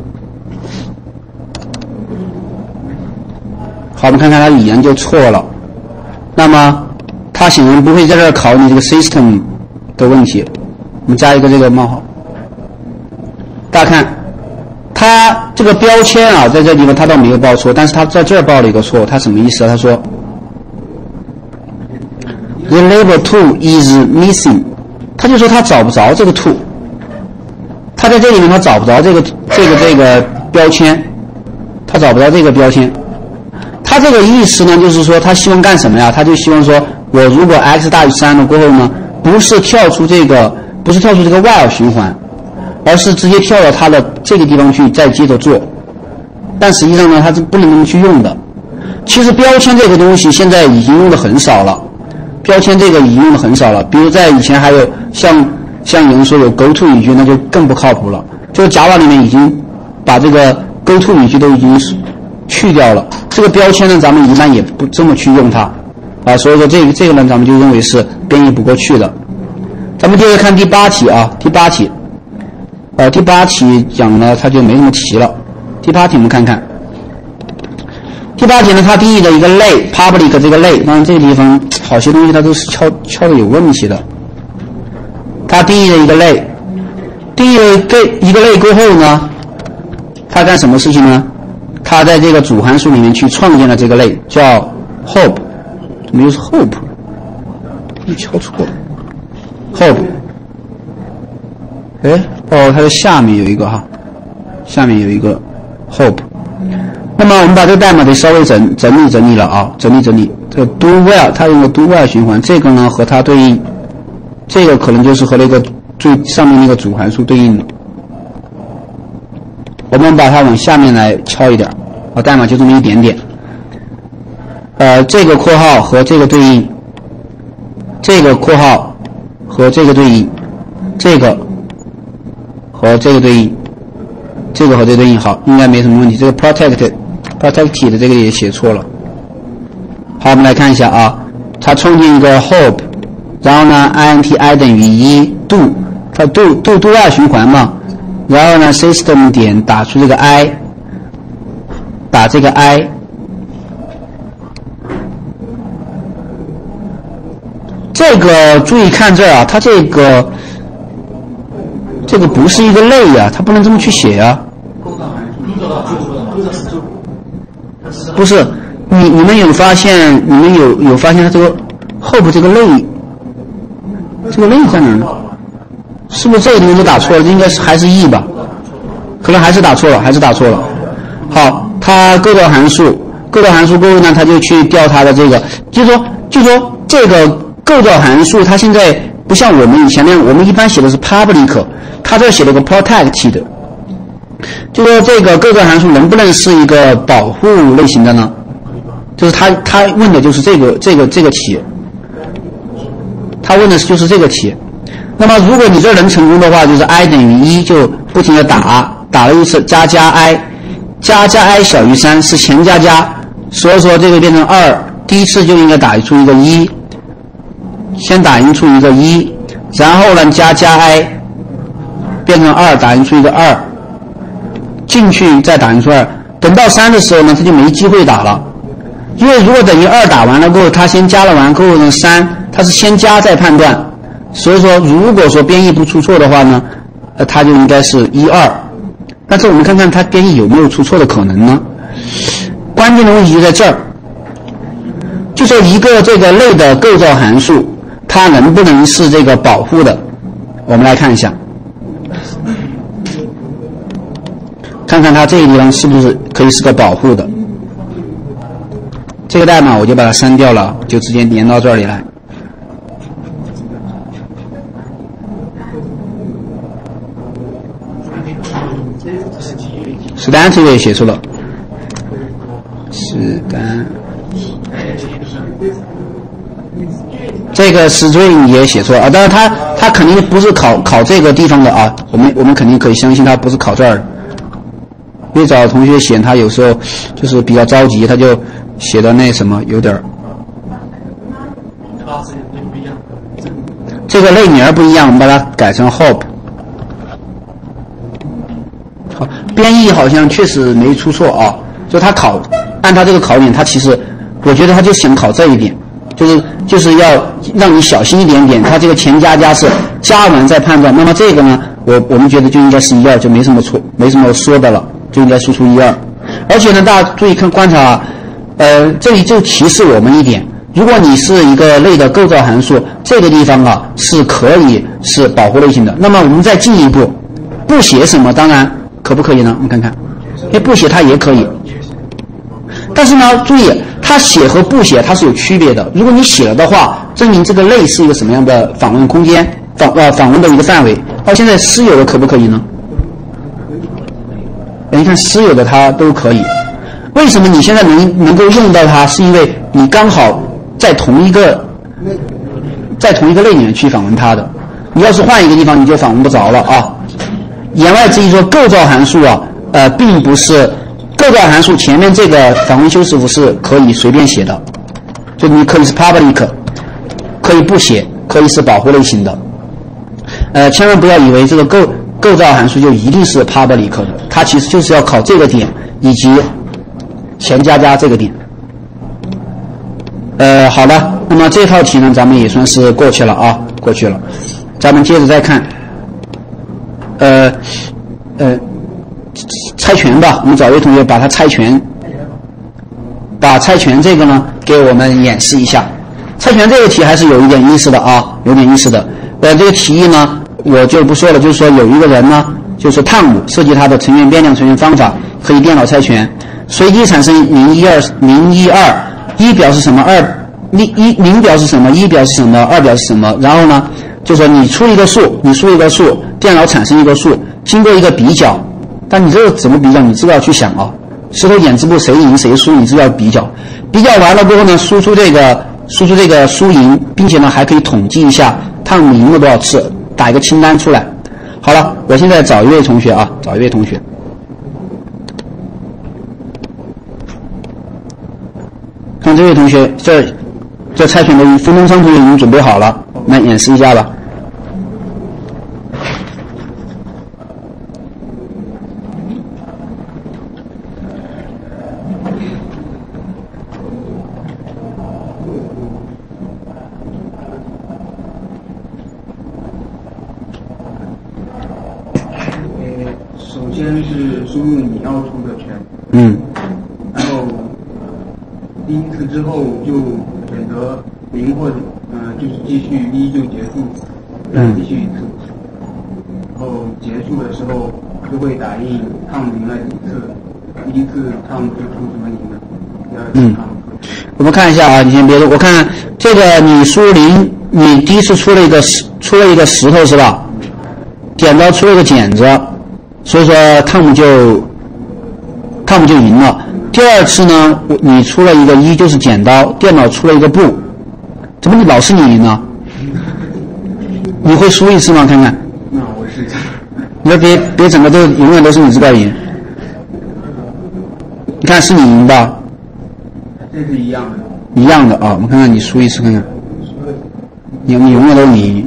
好，我们看看它语言就错了。那么它显然不会在这儿考你这个 system 的问题。我们加一个这个冒号。大家看，它这个标签啊，在这地方它倒没有报错，但是它在这儿报了一个错。它什么意思啊？他说 the label two is missing， 他就说他找不着这个 two， 他在这里面他找不着这个这个这个标签，他找不着这个标签。他这个意思呢，就是说他希望干什么呀？他就希望说，我如果 x 大于三了过后呢，不是跳出这个，不是跳出这个 while 循环，而是直接跳到它的这个地方去，再接着做。但实际上呢，它是不能这么去用的。其实标签这个东西现在已经用的很少了，标签这个已经用的很少了。比如在以前还有像像有人说有 goto 语句，那就更不靠谱了。就是 Java 里面已经把这个 goto 语句都已经去掉了。这个标签呢，咱们一般也不这么去用它，啊，所以说这个这个呢，咱们就认为是编译不过去的。咱们接着看第八题啊，第八题，呃，第八题讲呢，它就没什么题了。第八题我们看看，第八题呢，它定义的一个类 public 这个类，当然这个地方好些东西它都是敲敲的有问题的。它定义的一个类，定义了一个一个类过后呢，它干什么事情呢？它在这个主函数里面去创建了这个类，叫 hope， 怎么又是 hope？ 你敲错了 ，hope。哎，哦，它的下面有一个哈，下面有一个 hope。那么我们把这个代码得稍微整整理整理了啊，整理整理。这个 do while 它用的 do while 循环，这个呢和它对应，这个可能就是和那个最上面那个主函数对应的。我们把它往下面来敲一点，啊，代码就这么一点点。呃，这个括号和这个对应，这个括号和这个对应，这个和这个对应，这个和这个对应，好，应该没什么问题。这个 protected protected 的这个也写错了。好，我们来看一下啊，它创建一个 hope， 然后呢 int i 等于一 do 它 do do do while 循环嘛，然后呢 system 点打出这个 i， 打这个 i， 这个注意看这儿啊，它这个这个不是一个类呀、啊，它不能这么去写呀、啊。不是，你你们有发现？你们有有发现它这个后部这个类，这个类在哪儿呢？是不是这个地方都打错了？应该是还是 e 吧？可能还是打错了，还是打错了。好，它构造函数，构造函数过后呢，它就去调它的这个，就是说，就是说这个构造函数，它现在不像我们以前那样，我们一般写的是 public， 它这写了个 protected。就说这个构造函数能不能是一个保护类型的呢？就是他他问的就是这个这个这个题，他问的是就是这个题。那么如果你这能成功的话，就是 i 等于一，就不停的打，打了一次加加 i， 加加 i 小于三是前加加，所以说这个变成二，第一次就应该打出一个一，先打印出一个一，然后呢加加 i 变成二，打印出一个二。进去再打印出二，等到三的时候呢，它就没机会打了，因为如果等于二打完了过后，它先加了完过后呢，三它是先加再判断，所以说如果说编译不出错的话呢，呃，它就应该是一二。但是我们看看它编译有没有出错的可能呢？关键的问题就在这儿，就说一个这个类的构造函数，它能不能是这个保护的？我们来看一下。看看它这个地方是不是可以是个保护的。这个代码我就把它删掉了，就直接连到这里来。史丹这个也写错了，史丹，这个 string 也写错了啊，当然他他肯定不是考考这个地方的啊，我们我们肯定可以相信他不是考这儿的。因为找同学写，他有时候就是比较着急，他就写的那什么有点儿。这个类名不一样，我们把它改成 hope。好，编译好像确实没出错啊，就他考按他这个考点，他其实我觉得他就想考这一点，就是就是要让你小心一点点，他这个前加加是加完再判断，那么这个呢，我我们觉得就应该是一二，就没什么错，没什么说的了。就应该输出一二，而且呢，大家注意看观察啊，呃，这里就提示我们一点：如果你是一个类的构造函数，这个地方啊是可以是保护类型的。那么我们再进一步，不写什么，当然可不可以呢？我们看看，因为不写它也可以，但是呢，注意它写和不写它是有区别的。如果你写了的话，证明这个类是一个什么样的访问空间，访呃访问的一个范围。到现在私有的可不可以呢？你看私有的它都可以，为什么你现在能能够用到它？是因为你刚好在同一个在同一个类里面去访问它的。你要是换一个地方，你就访问不着了啊。言外之意说，构造函数啊，呃，并不是构造函数前面这个访问修饰符是可以随便写的，就你可以是 public， 可以不写，可以是保护类型的。呃，千万不要以为这个构构造函数就一定是 public 的，它其实就是要考这个点以及前加加这个点。呃，好了，那么这套题呢，咱们也算是过去了啊，过去了。咱们接着再看，呃呃，猜拳吧，我们找一位同学把它猜拳，把猜拳这个呢给我们演示一下。猜拳这个题还是有一点意思的啊，有点意思的。呃，这个题意呢，我就不说了，就是说有一个人呢，就是汤姆设计他的成员变量成员方法，可以电脑猜拳，随机产生零一二零一二，一表示什么，二一一零表示什么，一表示什么，二表示什么，然后呢，就说你出一个数，你输一个数，电脑产生一个数，经过一个比较，但你这个怎么比较，你自个要去想啊。石头剪子布谁赢谁输，你自个要比较，比较完了过后呢，输出这个输出这个输赢，并且呢还可以统计一下汤姆赢了多少次，打一个清单出来。好了，我现在找一位同学啊，找一位同学。看这位同学，这这猜拳的冯东昌同学已经准备好了，来演示一下吧。 首先是输入你要出的权， 嗯， 然后第一次之后就选择零或者呃就是继续一就结束，再继续一次，然后结束的时候就会打印烫赢了几次，第一次烫就出什么赢的，第二次烫。 我们看一下啊，你先别动，我看这个你输零，你第一次出了一个石，出了一个石头是吧？剪刀出了一个剪子，所以说汤姆就汤姆就赢了。第二次呢，你出了一个一，就是剪刀，电脑出了一个布，怎么你老是你赢呢？你会输一次吗？看看。 那我试一下。 你说别别整个都永远都是你这个赢。你看是你赢吧？ 这是一样的。 一样的啊，我们看看你输一次看看。你你永远都是你赢。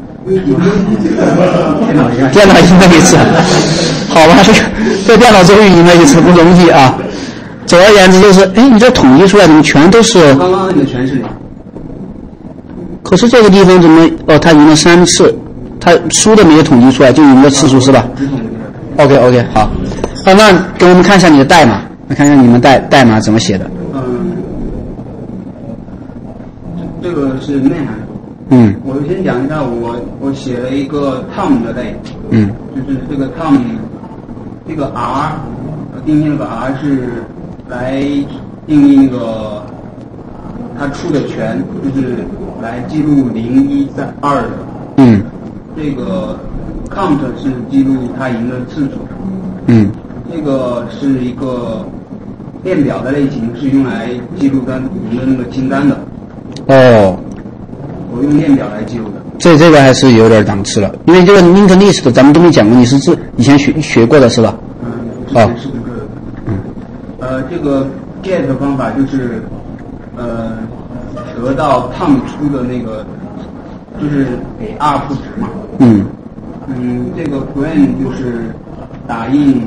电脑赢了一次，好吧，这个这电脑终于赢了一次，不容易啊。总而言之就是，哎，你这统计出来怎么全都是？ 刚刚那个全是零。 可是这个地方怎么？哦，他赢了三次，他输的没有统计出来，就赢的次数是吧 ？OK OK， 好，啊，那给我们看一下你的代码，来看看你们代代码怎么写的。 嗯，这个是内涵。 嗯， 我先讲一下，我我写了一个 Tom 的类， 嗯， 就是这个 Tom， 这个 R， 定义那个 R 是来定义那个他出的权，就是来记录零一三二的， 嗯， 这个 count 是记录他赢的次数， 嗯， 这个是一个列表的类型，是用来记录他赢的那个清单的。 哦。 我用列表来记录的， 这这个还是有点档次了，因为这个 linked list 咱们都没讲过，你是自以前学学过的是吧？ 嗯，之前是这个，嗯，呃，这个 get 方法就是呃得到 Tom 出的那个，就是给 R 赋值嘛。 嗯。 嗯，这个 print 就是打印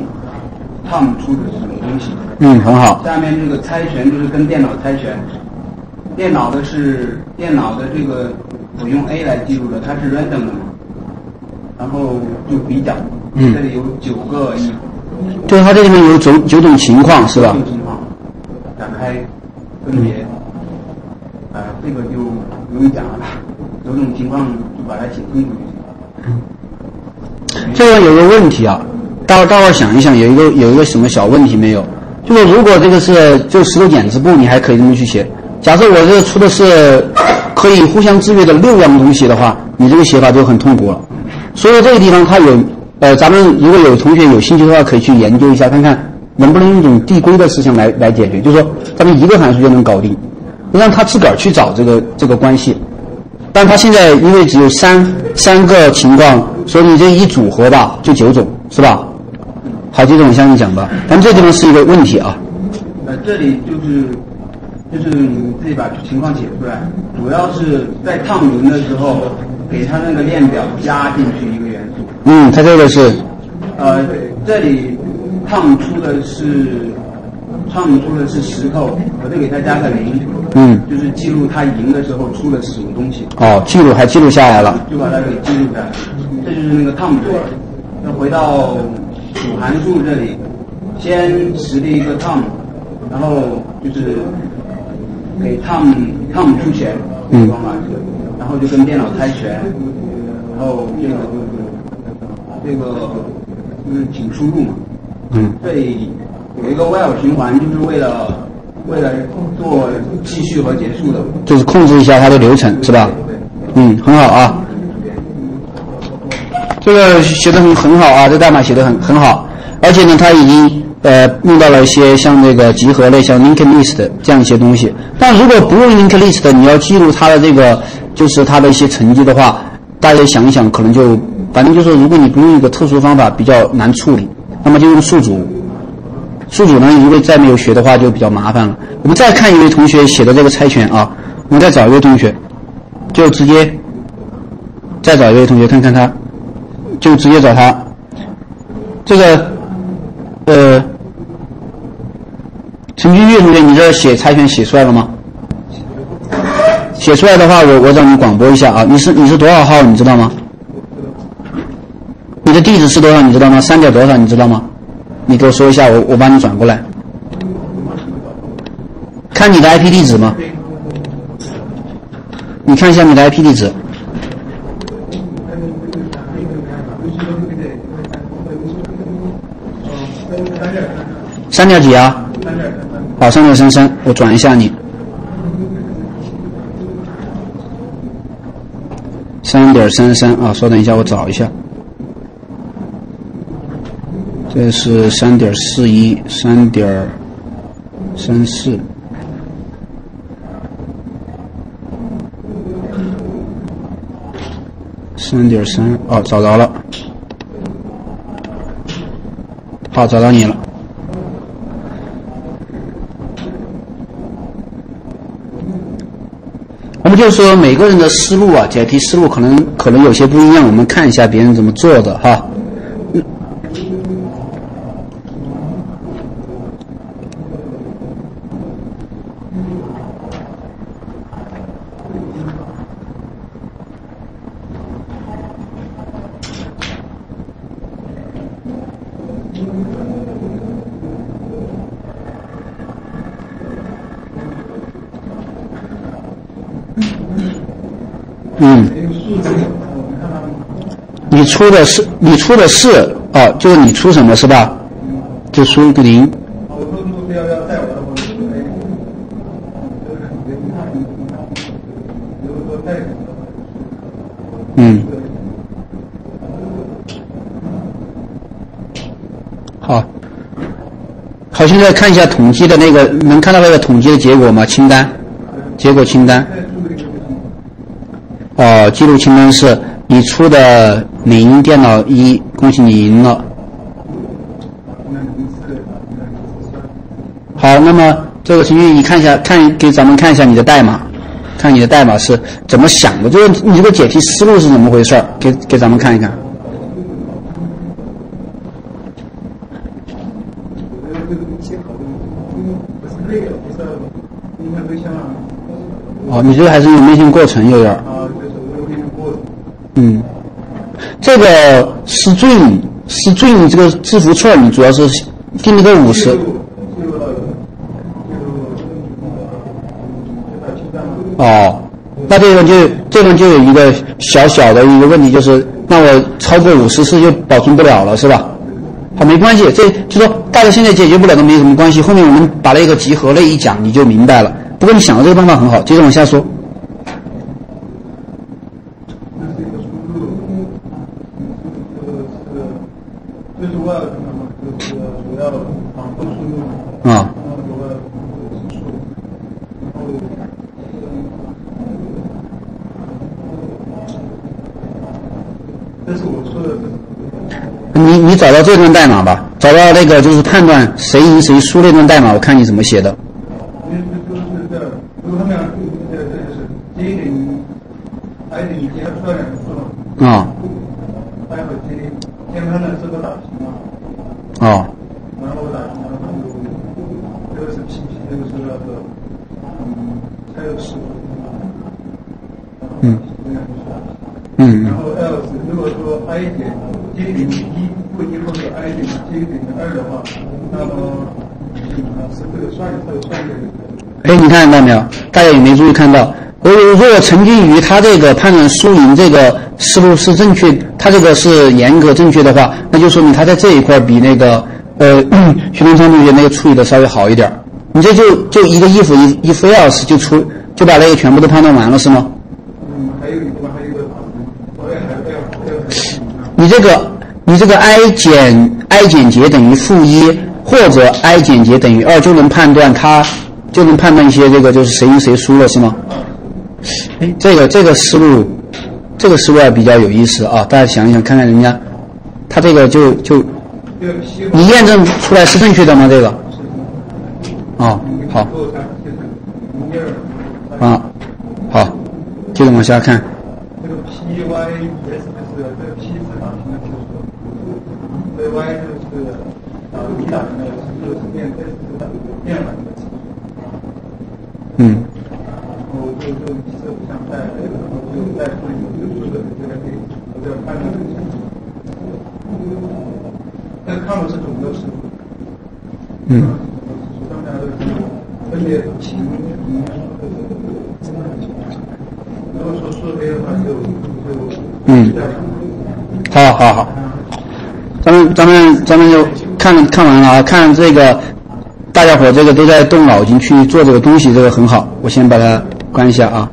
Tom 出的什么东西。 嗯，很好。 下面这个猜拳就是跟电脑猜拳。电脑的是电脑的这个，我用 A 来记录的，它是 random 的嘛，然后就比较， 嗯， 这里有九个一， 对，它这里面有九九种情况是吧？ 九种情况，展开分别，啊、呃，这个就不用讲了吧，九种情况就把它写清楚就行。 这个有个问题啊，待会儿待会儿想一想，有一个有一个什么小问题没有？就是如果这个是就石头剪子布，你还可以这么去写。假设我这个出的是可以互相制约的六样东西的话，你这个写法就很痛苦了。所以这个地方它有，呃，咱们如果有同学有兴趣的话，可以去研究一下，看看能不能用一种递归的思想来来解决，就是说咱们一个函数就能搞定，让他自个儿去找这个这个关系。但他现在因为只有三三个情况，所以你这一组合吧就九种，是吧？好，这种我向你讲吧。咱们这地方是一个问题啊。 呃，这里就是。就是你自己把情况写出来，主要是在烫赢的时候，给他那个链表加进去一个元素。 嗯，它这个是， 呃，这里烫出的是烫出的是石头，我再给他加个零， 嗯， 就是记录他赢的时候出的是什么东西。 哦，记录还记录下来了， 就把它给记录下来，这就是那个烫这里。那回到主函数这里，先实例一个烫，然后就是给 Tom Tom 出拳，这个方法是，然后就跟电脑猜拳，然后这个就是这个就是请输入嘛， 嗯， 这里有一个 while 循环，就是为了为了做继续和结束的， 就是控制一下它的流程，是吧？嗯，很好啊，这个写的很很好啊，这代码写的很很好，而且呢，它已经。呃，用到了一些像那个集合类，像 linked list 这样一些东西。但如果不用 linked list，你要记录它的这个，就是它的一些成绩的话，大家想一想，可能就，反正就是如果你不用一个特殊方法，比较难处理，那么就用数组。数组呢，如果再没有学的话，就比较麻烦了。我们再看一位同学写的这个猜拳啊，我们再找一位同学，就直接再找一位同学看看他，就直接找他，这个。呃，陈君越同学，你这写猜拳写出来了吗？ 写出来的话，我我让你广播一下啊。你是你是多少号？你知道吗？你的地址是多少？你知道吗？三点多少？你知道吗？你给我说一下，我我帮你转过来。看你的 I P 地址吗？你看一下你的 I P 地址。三点几啊？好，三点三三，我转一下你。三点三三啊，稍等一下，我找一下。这是三点四一，三点三四。三点三，哦，找着了。好，找到你了。我们就说每个人的思路啊，解题思路可能可能有些不一样，我们看一下别人怎么做的哈。嗯，你出的是你出的是哦，就是你出什么是吧？就出一个零。嗯，好，好，现在看一下统计的那个，能看到那个统计的结果吗？清单，结果清单。哦，记录清单是你出的零，电脑一，恭喜你赢了。好，那么这个程序你看一下，看给咱们看一下你的代码，看你的代码是怎么想的，就是你这个解题思路是怎么回事儿，给给咱们看一看。哦，你这个还是有内心过程有点儿。嗯，这个string string这个字符串，你主要是定了个五十。哦，那这个就这个就有一个小小的一个问题，就是那我超过五十次就保存不了了，是吧？好，没关系，这就说大家现在解决不了都没什么关系，后面我们把那个集合类一讲你就明白了。不过你想的这个办法很好，接着往下说。啊。你你找到这段代码吧，找到那个就是判断谁赢谁输那段代码，我看你怎么写的。啊。哦。然后打平，然后这个是 P P， 这个是那个，嗯，还有十。嗯。嗯。然后 else 如果说 i 点接近一不一或者 i 点接近二的话，那么啊是这个算它的算的。哎，你看到没有？大家有没有注意看到？如果如果陈俊瑜他这个判断输赢这个思路是正确，他这个是严格正确的话，那就说明他在这一块比那个呃徐东昌同学那个处理的稍微好一点。你这就就一个 if if else 就出就把那个全部都判断完了是吗？嗯，还有一个还有一个，你这个你这个 i 减 i 减节等于负一，或者 i 减节等于二，就能判断它就能判断一些这个就是谁赢谁输了是吗？哎，这个这个思路，这个思路还比较有意思啊！大家想一想，看看人家，他这个就就，你验证出来是正确的吗？这个？哦，好。啊，好，接着往下看。这个 P Y S 就是这个 P 是打平的，这个 Y 就是啊你打平的，就是变 S 是变反的。嗯。然后就就这想带来的，然后就再做一个这个这个这个判断。但是他们是总的是， 嗯， 上面的分别情敌，如果说是非的话，就就嗯，好好好，咱们咱们咱们就看看完了啊，看这个大家伙这个都在动脑筋去做这个东西，这个很好，我先把它关一下啊。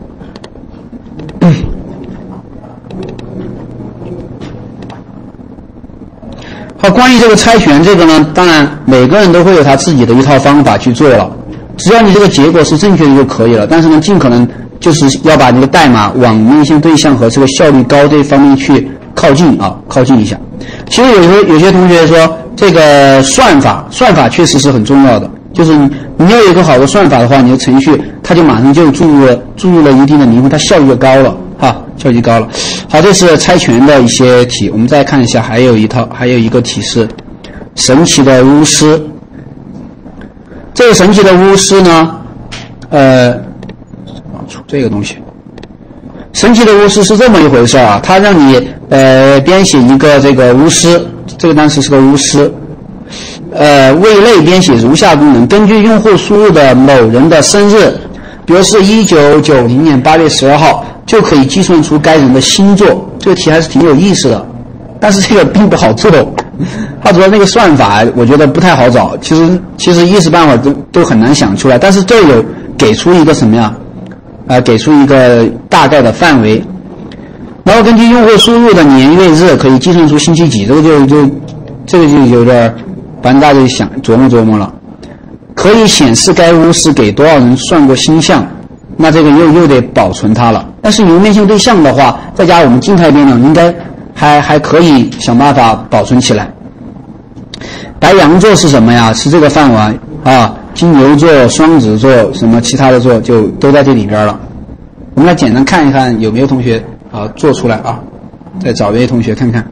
好，关于这个猜拳这个呢，当然每个人都会有他自己的一套方法去做了，只要你这个结果是正确的就可以了。但是呢，尽可能就是要把这个代码往面向对象和这个效率高这方面去靠近啊，靠近一下。其实有些有些同学说，这个算法算法确实是很重要的，就是你你要有一个好的算法的话，你的程序它就马上就注入了注入了一定的灵魂，它效率就高了哈，效率高了。好，这是猜拳的一些题，我们再看一下，还有一套，还有一个题是神奇的巫师。这个神奇的巫师呢，呃，出这个东西。神奇的巫师是这么一回事啊，他让你呃编写一个这个巫师，这个当时是个巫师，呃为类编写如下功能：根据用户输入的某人的生日，比如是一九九零年八月十二号，就可以计算出该人的星座。这个题还是挺有意思的，但是这个并不好做。它主要那个算法我觉得不太好找，其实其实一时半会儿都都很难想出来。但是这有给出一个什么呀？呃，给出一个大概的范围，然后根据用户输入的年月日，可以计算出星期几。这个就就这个就有点，反正大家就想琢磨琢磨了。可以显示该巫师给多少人算过星象，那这个又又得保存它了。但是由面向对象的话，再加我们静态编程，应该还还可以想办法保存起来。白羊座是什么呀？是这个范围啊。金牛座、双子座，什么其他的座就都在这里边了。我们来简单看一看有没有同学啊做出来啊，再找一位同学看看。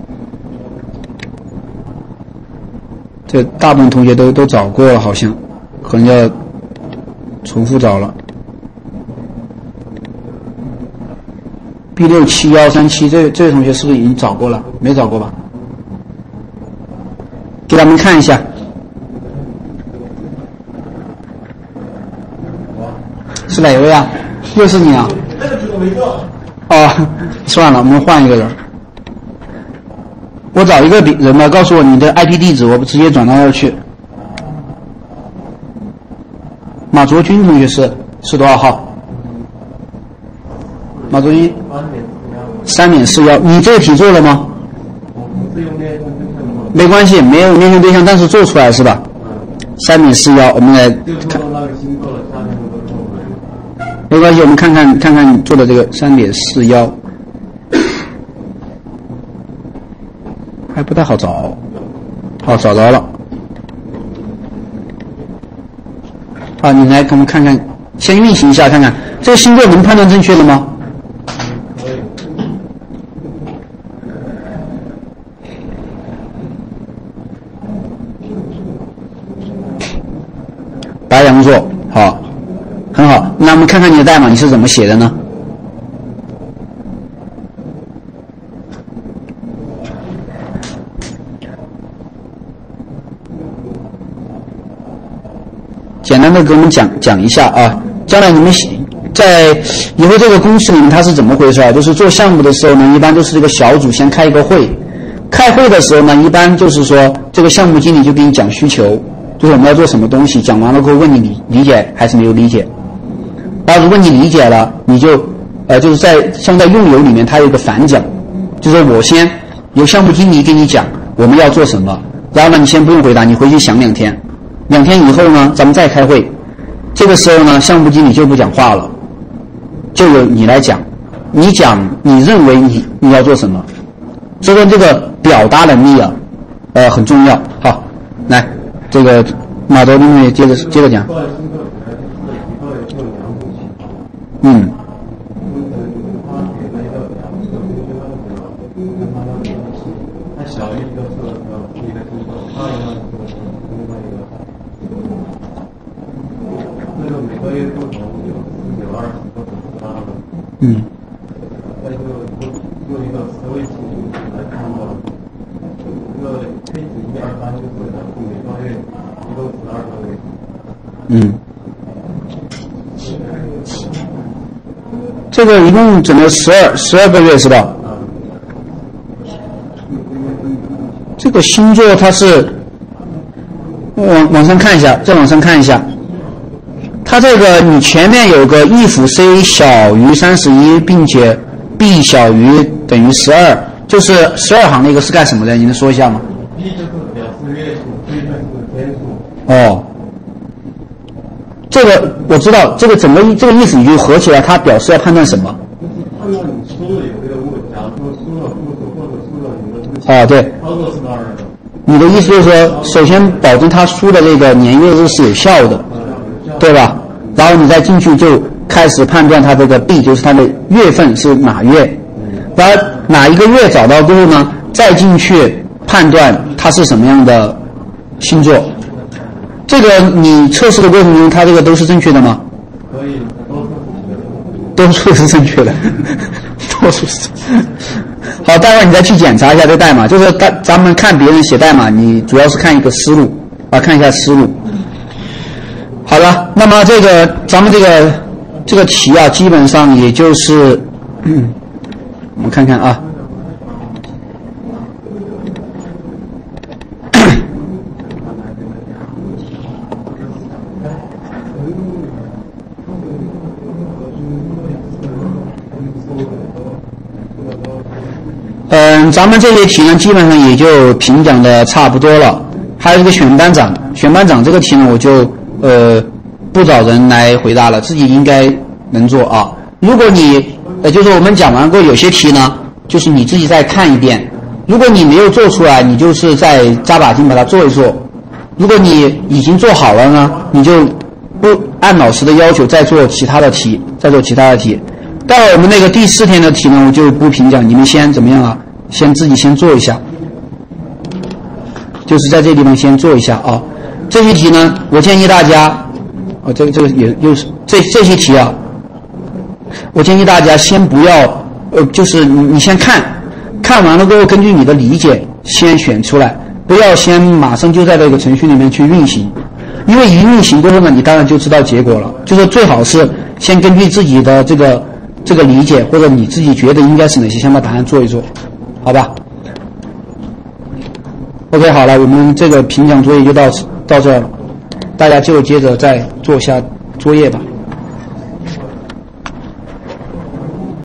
这大部分同学都都找过了，好像可能要重复找了。B 六七幺三七，这这位同学是不是已经找过了？没找过吧？给他们看一下。是哪位啊？又是你啊？ 这个题我没做。 哦，算了，我们换一个人。我找一个人吧，告诉我你的 I P 地址，我直接转到那儿去。马卓君同学是是多少号？马卓君。三点四幺。你这个题做了吗？没关系，没有面向对象，但是做出来是吧？三点四幺，我们来看。没关系，我们看看看看你做的这个三点四幺，还不太好找。好，找着了。好，你来给我们看看，先运行一下看看这个星座能判断正确的吗？白羊座，好。很好，那我们看看你的代码你是怎么写的呢？简单的给我们讲讲一下啊，将来你们在以后这个公司里面它是怎么回事啊？就是做项目的时候呢，一般都是这个小组先开一个会，开会的时候呢，一般就是说这个项目经理就给你讲需求，就是我们要做什么东西，讲完了过后问你理理解还是没有理解。然后如果你理解了，你就呃就是在像在用友里面它有一个反讲，就是我先由项目经理给你讲我们要做什么，然后呢你先不用回答，你回去想两天，两天以后呢咱们再开会，这个时候呢项目经理就不讲话了，就由你来讲，你讲你认为你你要做什么，所以说这个表达能力啊呃很重要。好，来这个马周同学接着接着讲。嗯， 嗯。 再一个用一个十位数来看的话，这个配置一二三就是它每个月一共十二个位。 嗯。这个一共整了十二十二个月是吧？这个星座它是往往上看一下，再往上看一下，它这个你前面有个 if c 小于三十一，并且 b 小于等于十二，就是十二行那个是干什么的？你能说一下吗 ？b 就是表示月数 ，c 就是天数。 哦，这个我知道，这个整个这个 if 语句合起来，它表示要判断什么？ 判断你输了有没有误，假如说输了负数或者输了你的字。 哦，对。 操作是多少人？ 你的意思就是说，首先保证他输的这个年月日是有效的，对吧？然后你再进去就开始判断它这个 B， 就是它的月份是哪月，然后哪一个月找到过后呢，再进去判断它是什么样的星座。这个你测试的过程中，它这个都是正确的吗？ 可以， 多数是正确的，多数是。好，待会儿你再去检查一下这代码，就是咱咱们看别人写代码，你主要是看一个思路啊，看一下思路。好了，那么这个咱们这个这个题啊，基本上也就是，嗯，我们看看啊。嗯，咱们这些题呢，基本上也就评讲的差不多了。还有一个选班长，选班长这个题呢，我就呃不找人来回答了，自己应该能做啊。如果你呃就是我们讲完过有些题呢，就是你自己再看一遍。如果你没有做出来，你就是再加把劲把它做一做。如果你已经做好了呢，你就不按老师的要求再做其他的题，再做其他的题。到了我们那个第四天的题呢，我就不评讲，你们先怎么样啊？先自己先做一下，就是在这地方先做一下啊。这些题呢，我建议大家，哦，这个这个也又是这这些题啊，我建议大家先不要，呃，就是你你先看，看完了过后，根据你的理解先选出来，不要先马上就在这个程序里面去运行，因为一运行过后呢，你当然就知道结果了。就是最好是先根据自己的这个。这个理解或者你自己觉得应该是哪些，先把答案做一做，好吧 ？OK， 好了，我们这个评讲作业就到到这儿了，大家就接着再做一下作业吧。